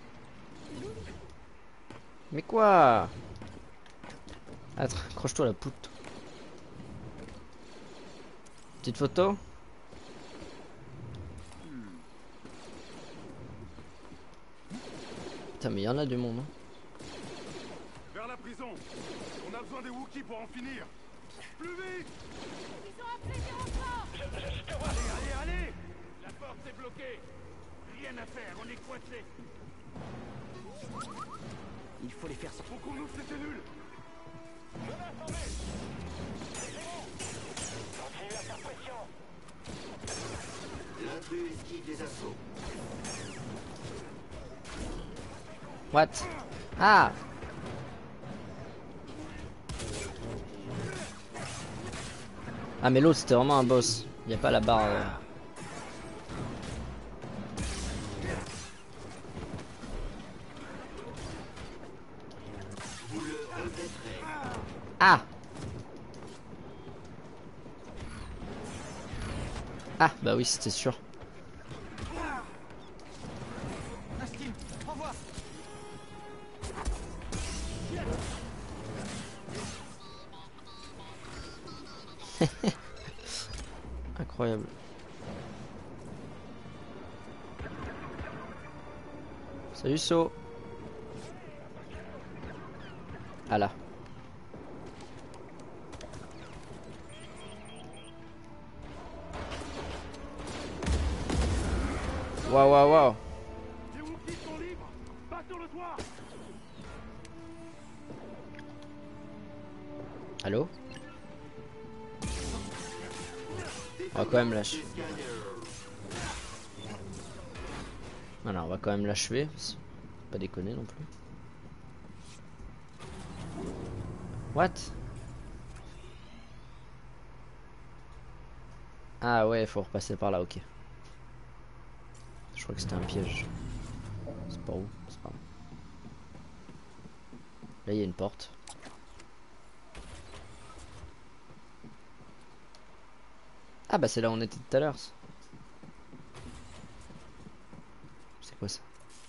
Mais quoi? Accroche-toi à la poutre. Petite photo? Putain, mais il y en a du monde. Hein. Vers la prison. On a besoin des Wookiees pour en finir. Plus vite. Ils ont appelé des renforts. Je, je, je te vois. Allez, allez, allez. La porte est bloquée. Rien à faire, on est coincés. Il faut les faire sortir. Faut qu'on ouvre ces cellules. Continue à faire pression. L'intrus esquive les assauts. What? Ah! Ah mais l'autre c'était vraiment un boss. Il n'y a pas la barre. Euh... Ah! Ah bah oui c'était sûr. Nastim, renvoie. Incroyable. Salut So. Ah là. Waouh waouh waouh. Les Wookiees sont libres. Pas sur le toit. Allô? On va quand même l'achever. Voilà, on va quand même l'achever. Pas déconner non plus. What? Ah ouais, il faut repasser par là, ok. Je crois que c'était un piège. C'est pas où? C'est pas où. Là, il y a une porte. Ah Ah bah c'est là où on était tout à l'heure. C'est quoi ça?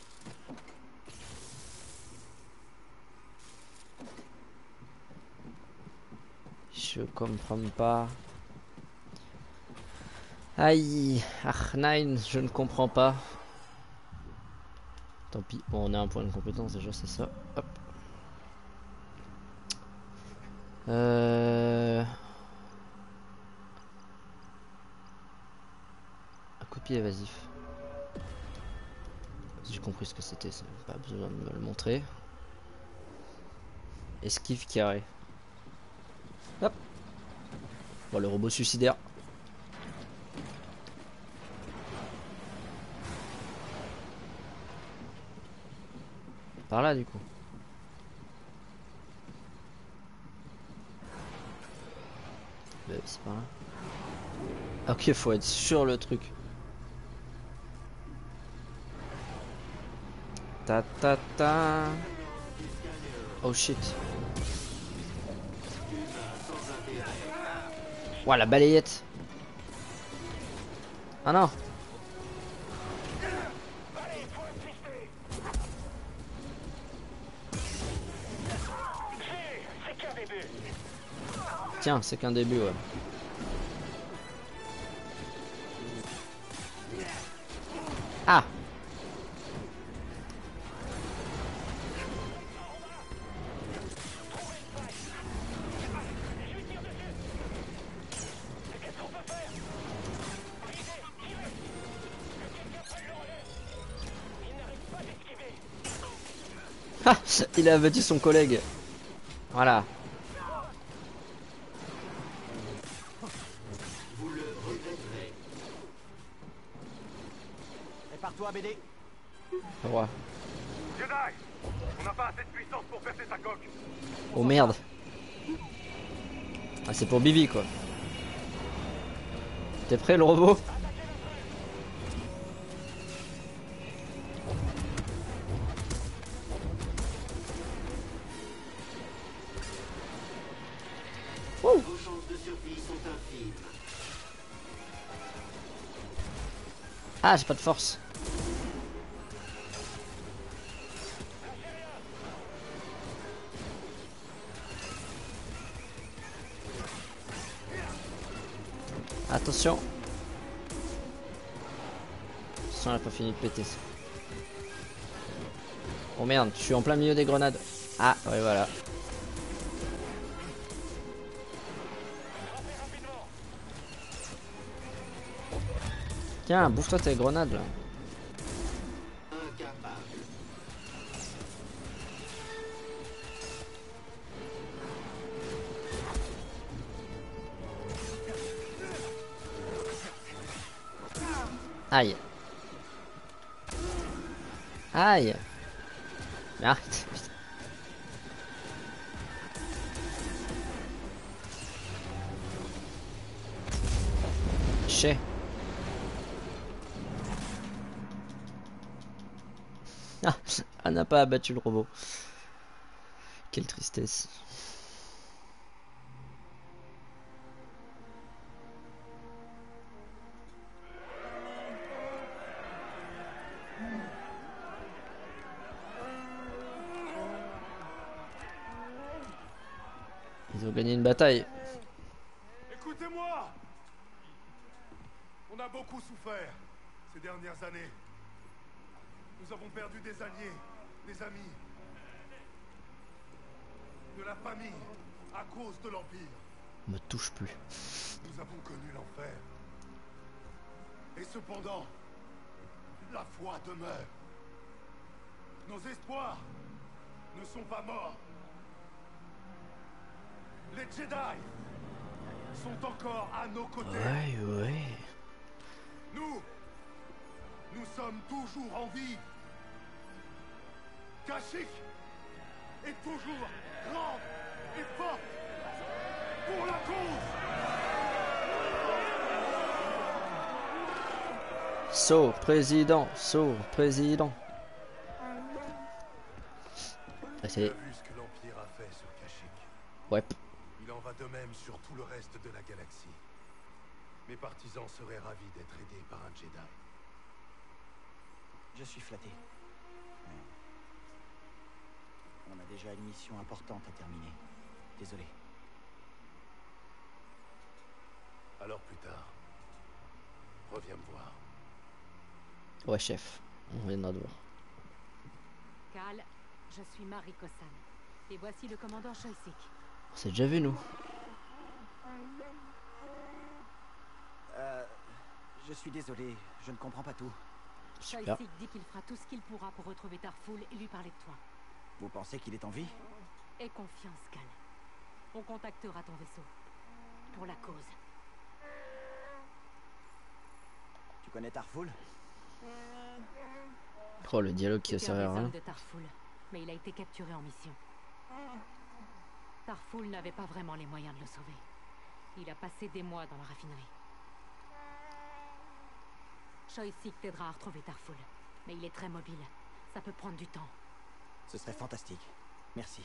Je comprends pas. Aïe, ah nein, je ne comprends pas. Tant pis, bon on a un point de compétence déjà, c'est ça. Hop. Euh... Un copier évasif. J'ai compris ce que c'était, ça n'a pas besoin de me le montrer. Esquive carré. Hop. Bon, le robot suicidaire. Par là du coup. Bah, c'est par là. Ok, faut être sur le truc. Ta ta ta. Oh shit. Ouah, la balayette. Ah non. Tiens, c'est qu'un début, ouais. Ah. Ah, il a abattu son collègue. Voilà. Prépare-toi, B D. Ouais. Jedi, on n'a pas assez de puissance pour percer sa coque. Oh merde. Ah, c'est pour Bibi quoi. T'es prêt le robot? Wouh. Vos chances de survie sont infimes. Ah, j'ai pas de force. Attention. Attention, elle a pas fini de péter. Oh merde, je suis en plein milieu des grenades. Ah, ouais, voilà. Tiens, bouffe-toi tes grenades là. Aïe. Aïe. Mais arrête. Chais. Ah, elle n'a pas abattu le robot. Quelle tristesse. Ils ont gagné une bataille. Écoutez-moi! On a beaucoup souffert ces dernières années. Nous avons perdu des alliés, des amis, de la famille à cause de l'Empire. Me touche plus. Nous avons connu l'enfer. Et cependant, la foi demeure. Nos espoirs ne sont pas morts. Les Jedi sont encore à nos côtés. Ouais, ouais. Nous, nous sommes toujours en vie. Kashyyyk est toujours grande et forte pour la cause. So, président, so, président. Ah, Tu as c'est... vu ce que l'Empire a fait sur Kashyyyk. Ouais. Il en va de même sur tout le reste de la galaxie. Mes partisans seraient ravis d'être aidés par un Jedi. Je suis flatté. Mais on a déjà une mission importante à terminer. Désolé. Alors plus tard, reviens me voir. Ouais, chef. On viendra de voir. Cal, je suis Mari Kossan. Et voici le commandant Shoisik. On s'est déjà vu, nous. Euh... Je suis désolé, je ne comprends pas tout. Super. Shoisik dit qu'il fera tout ce qu'il pourra pour retrouver Tarful et lui parler de toi. Vous pensez qu'il est en vie? Aie confiance, Cal. On contactera ton vaisseau. Pour la cause. Tu connais Tarful? Oh, le dialogue qui a C'était un servi à des rien. hommes de Tarful, mais il a été capturé en mission. Tarful n'avait pas vraiment les moyens de le sauver. Il a passé des mois dans la raffinerie. Shoisik t'aidera à retrouver Tarful, mais il est très mobile. Ça peut prendre du temps. Ce serait fantastique. Merci.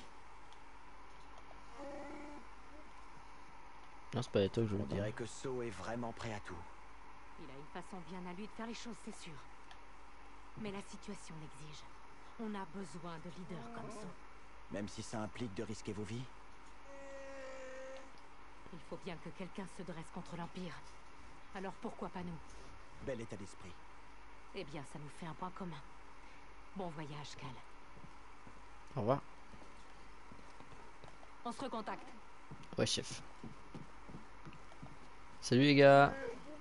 Non, c'est pas les toi que je On veux dire. dirait que So est vraiment prêt à tout. Il a une façon bien à lui de faire les choses, c'est sûr. Mais la situation l'exige. On a besoin de leaders comme So. Même si ça implique de risquer vos vies? Il faut bien que quelqu'un se dresse contre l'Empire. Alors pourquoi pas nous? Bel état d'esprit. Eh bien, ça nous fait un point commun. Bon voyage, Cal. Au revoir. On se recontacte. Ouais, chef. Salut les gars.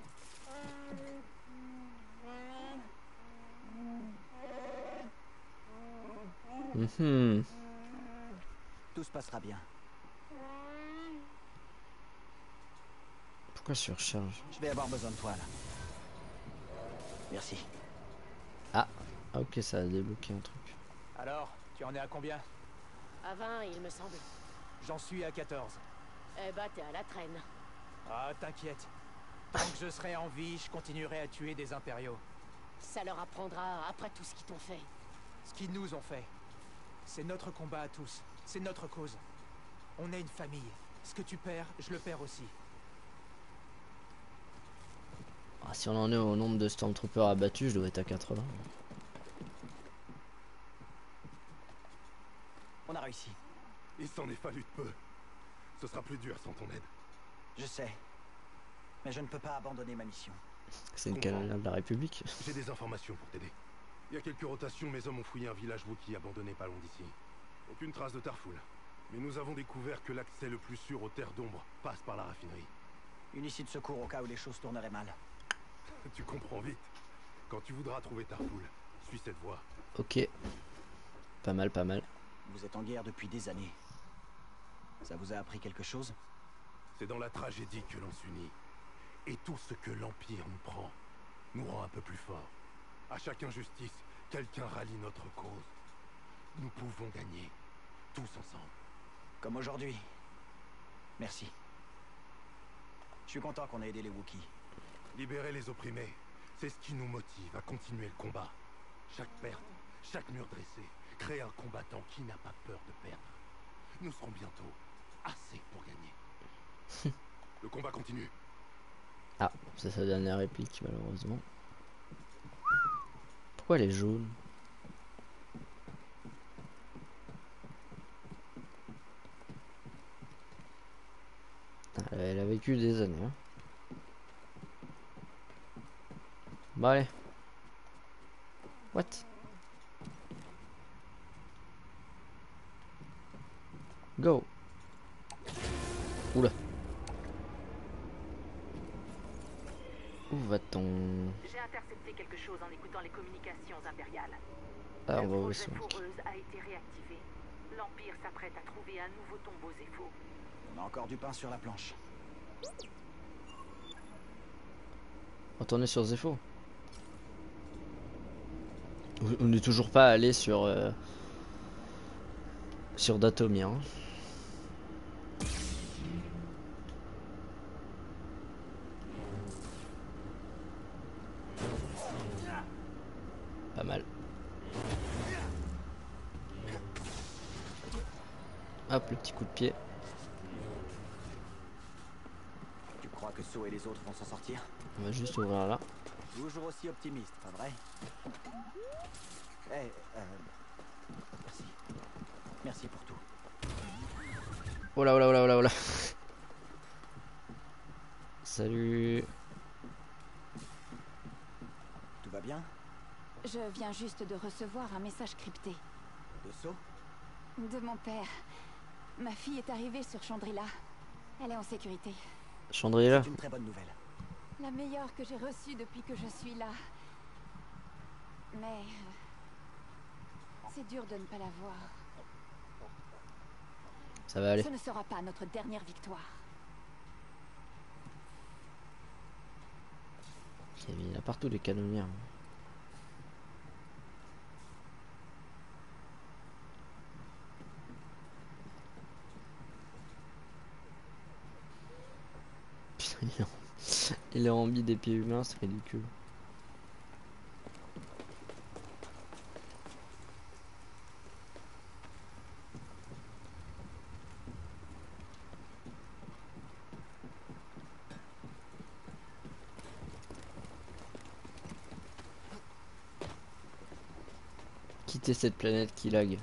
Mhm. Tout se passera bien. Pourquoi je recharge? Je vais avoir besoin de toi, là. Merci. Ah, ok, ça a débloqué un truc. Alors, tu en es à combien? À vingt, il me semble. J'en suis à quatorze. Eh bah, t'es à la traîne. Ah, t'inquiète. Tant que je serai en vie, je continuerai à tuer des impériaux. Ça leur apprendra après tout ce qu'ils t'ont fait. Ce qu'ils nous ont fait. C'est notre combat à tous. C'est notre cause. On est une famille. Ce que tu perds, je le perds aussi. Ah, si on en est au nombre de Stormtroopers abattus, je dois être à quatre-vingts. On a réussi. Il s'en est fallu de peu. Ce sera plus dur sans ton aide. Je sais. Mais je ne peux pas abandonner ma mission. C'est une canonnière de la République. J'ai des informations pour t'aider. Il y a quelques rotations, mes hommes ont fouillé un village Wookiee abandonné pas loin d'ici. Aucune trace de Tarful. Mais nous avons découvert que l'accès le plus sûr aux terres d'ombre passe par la raffinerie. Une issue de secours au cas où les choses tourneraient mal. Tu comprends vite. Quand tu voudras trouver Tarful, suis cette voie. Ok. Pas mal, pas mal. Vous êtes en guerre depuis des années. Ça vous a appris quelque chose? C'est dans la tragédie que l'on s'unit. Et tout ce que l'Empire nous prend nous rend un peu plus forts. À chaque injustice, quelqu'un rallie notre cause. Nous pouvons gagner, tous ensemble. Comme aujourd'hui. Merci. Je suis content qu'on ait aidé les Wookiees. Libérer les opprimés, c'est ce qui nous motive à continuer le combat. Chaque perte, chaque mur dressé, crée un combattant qui n'a pas peur de perdre. Nous serons bientôt assez pour gagner. Le combat continue. Ah, c'est sa dernière réplique, malheureusement. Pourquoi elle est jaune? Elle a vécu des années. Hein. Bon allez. What? Go. Oula. Où va-t-on? J'ai intercepté quelque chose en écoutant les communications impériales. Ah, on va Le où projet ça? Foreuse a été réactivé. L'Empire s'apprête à trouver un nouveau tombeau Zepho. On a encore du pain sur la planche. Retourner sur Zepho. On n'est toujours pas allé sur euh, sur Datomir. Hein. Pas mal. Hop, le petit coup de pied. crois que So et les autres vont s'en sortir? On va juste ouvrir là. Toujours aussi optimiste, pas vrai? Eh, euh... Merci. Merci pour tout. Oh là, oh là, oh là, oh là, oh là. Salut. Tout va bien? Je viens juste de recevoir un message crypté. De So? De mon père. Ma fille est arrivée sur Chandrila. Elle est en sécurité. Chandrila? C'est une très bonne nouvelle. La meilleure que j'ai reçue depuis que je suis là. Mais... euh, c'est dur de ne pas la voir. Ça va aller. Ce ne sera pas notre dernière victoire. Il y a partout des canonnières. Putain, il est en, il est en mis des pieds humains, c'est ridicule. Quitter cette planète qui lag.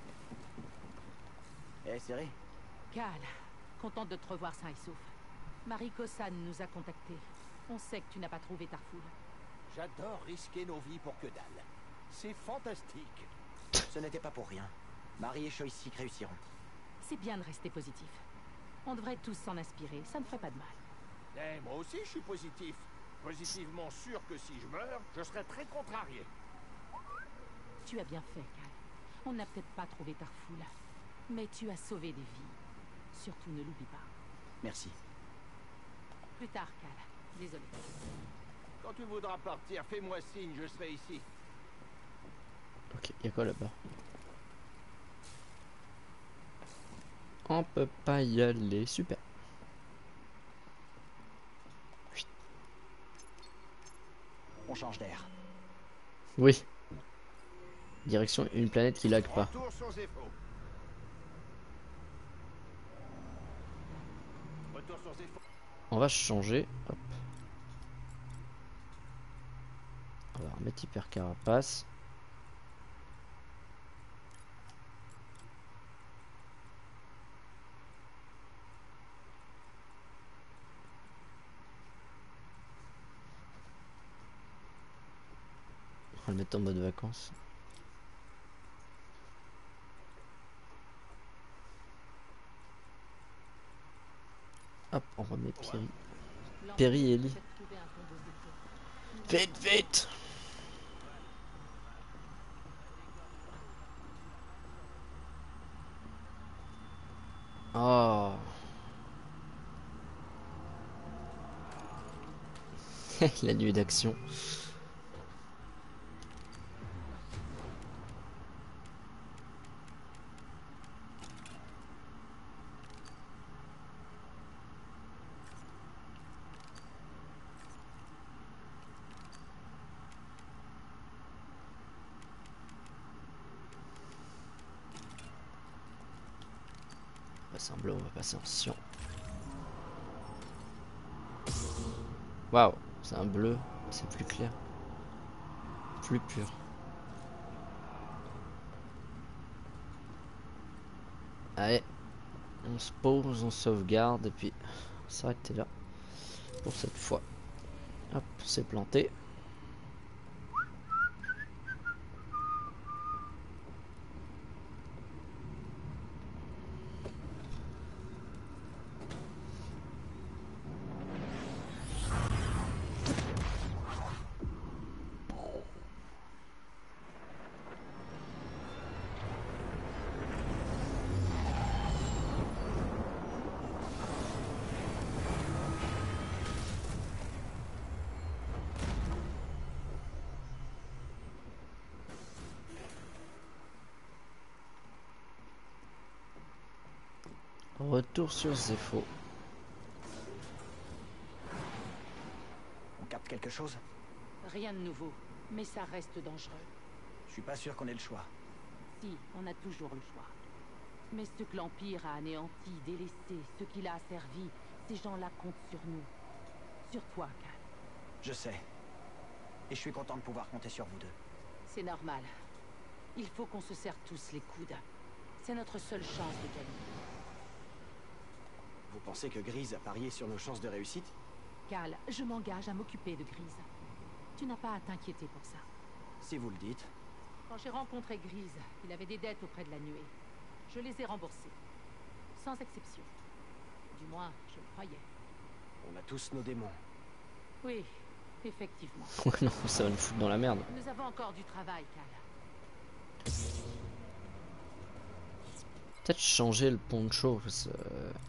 Eh, hey, Siri? Cal, contente de te revoir sain et sauf. Mariko-san nous a contactés. On sait que tu n'as pas trouvé Tarful. J'adore risquer nos vies pour que dalle. C'est fantastique. Ce n'était pas pour rien. Marie et Choisik réussiront. C'est bien de rester positif. On devrait tous s'en inspirer, ça ne ferait pas de mal. Eh, moi aussi je suis positif. Positivement sûr que si je meurs, je serai très contrarié. Tu as bien fait, Cal. On n'a peut-être pas trouvé Tarful, mais tu as sauvé des vies. Surtout ne l'oublie pas. Merci. Plus tard, Cal. Désolé. Quand tu voudras partir, fais-moi signe, je serai ici. Ok, y'a quoi là-bas? On peut pas y aller, super. On change d'air. Oui. Direction une planète qui lag pas. Retour sur Zepho. Retour sur Zepho. On va changer. Hop. On va remettre hyper carapace. On va le mettre en mode vacances. Hop, on remet Piri. Piri et Ellie. Vite, vite! Oh! La nuit d'action. En bleu, on va passer en cyan. Waouh, c'est un bleu, c'est plus clair, plus pur. Allez, on se pose, on sauvegarde et puis on s'arrête là pour cette fois. Hop, c'est planté. Retour sur Zepho. On capte quelque chose? Rien de nouveau, mais ça reste dangereux. Je suis pas sûr qu'on ait le choix. Si, on a toujours le choix. Mais ce que l'Empire a anéanti, délaissé, ce qu'il a asservi, ces gens-là comptent sur nous. sur toi, Cal. Je sais. Et je suis content de pouvoir compter sur vous deux. C'est normal. Il faut qu'on se serre tous les coudes. C'est notre seule chance de gagner. Vous pensez que Grise a parié sur nos chances de réussite? Cal, je m'engage à m'occuper de Grise. Tu n'as pas à t'inquiéter pour ça. Si vous le dites. Quand j'ai rencontré Grise, il avait des dettes auprès de la nuée. Je les ai remboursées. Sans exception. Du moins, je le croyais. On a tous nos démons. Oui, effectivement. Ouais, non, ça va nous foutre dans la merde. Nous avons encore du travail, Cal. Peut-être changer le poncho. Parce que...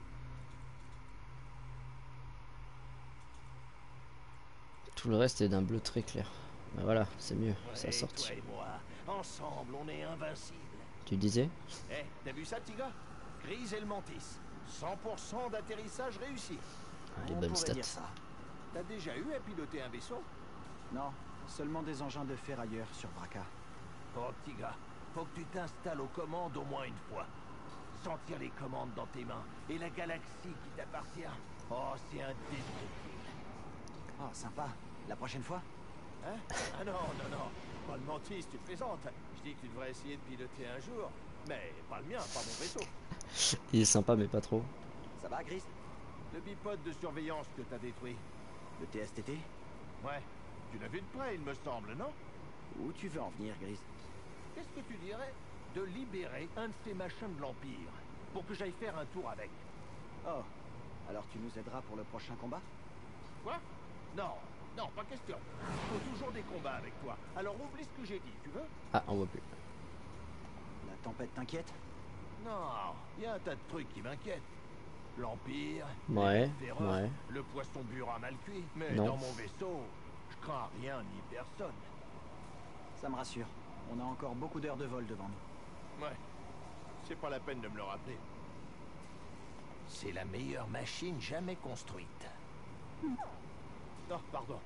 tout le reste est d'un bleu très clair. Ben voilà, c'est mieux, ça a sorti. Toi et moi, ensemble, on est invincibles. Tu disais? Eh, hey, t'as vu ça, petit gars? Grise et le Mantis. cent pour cent d'atterrissage réussi. Ah, les On bonnes pourrait stats. dire ça. T'as déjà eu à piloter un vaisseau? Non, seulement des engins de ferrailleurs sur Braca. Oh, petit gars, faut que tu t'installes aux commandes au moins une fois. Sentir les commandes dans tes mains et la galaxie qui t'appartient. Oh, c'est indescriptible. Oh, sympa. La prochaine fois? Hein? Ah non, non, non. Pas le Mantis, tu plaisantes. Je dis que tu devrais essayer de piloter un jour. Mais pas le mien, pas mon vaisseau. Il est sympa, mais pas trop. Ça va, Grise? Le bipode de surveillance que t'as détruit. Le T S T T? Ouais. Tu l'as vu de près, il me semble, non? Où tu veux en venir, Grise? Qu'est-ce que tu dirais de libérer un de ces machins de l'Empire pour que j'aille faire un tour avec? Oh, alors tu nous aideras pour le prochain combat? Quoi? Non, non, pas question. Il faut toujours des combats avec toi. Alors oublie ce que j'ai dit, tu veux? Ah, on voit plus. La tempête t'inquiète? Non, il y a un tas de trucs qui m'inquiètent. L'Empire, Ouais, les féroces, ouais. le poisson burin mal cuit. Mais Non. dans mon vaisseau, je crains rien ni personne. Ça me rassure. On a encore beaucoup d'heures de vol devant nous. Ouais, c'est pas la peine de me le rappeler. C'est la meilleure machine jamais construite. Non, pardon.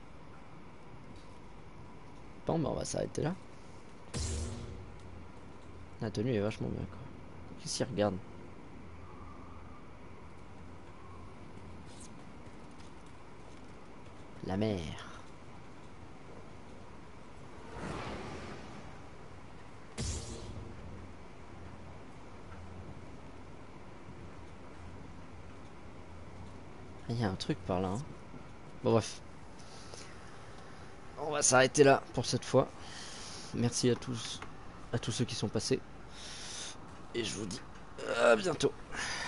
Bon, bah on va s'arrêter là. La tenue est vachement bien, quoi. Qu'est-ce qu'il regarde? La mer. Il y a un truc par là. Hein. Bon, bref. On va s'arrêter là pour cette fois. Merci à tous, à tous ceux qui sont passés. Et je vous dis à bientôt.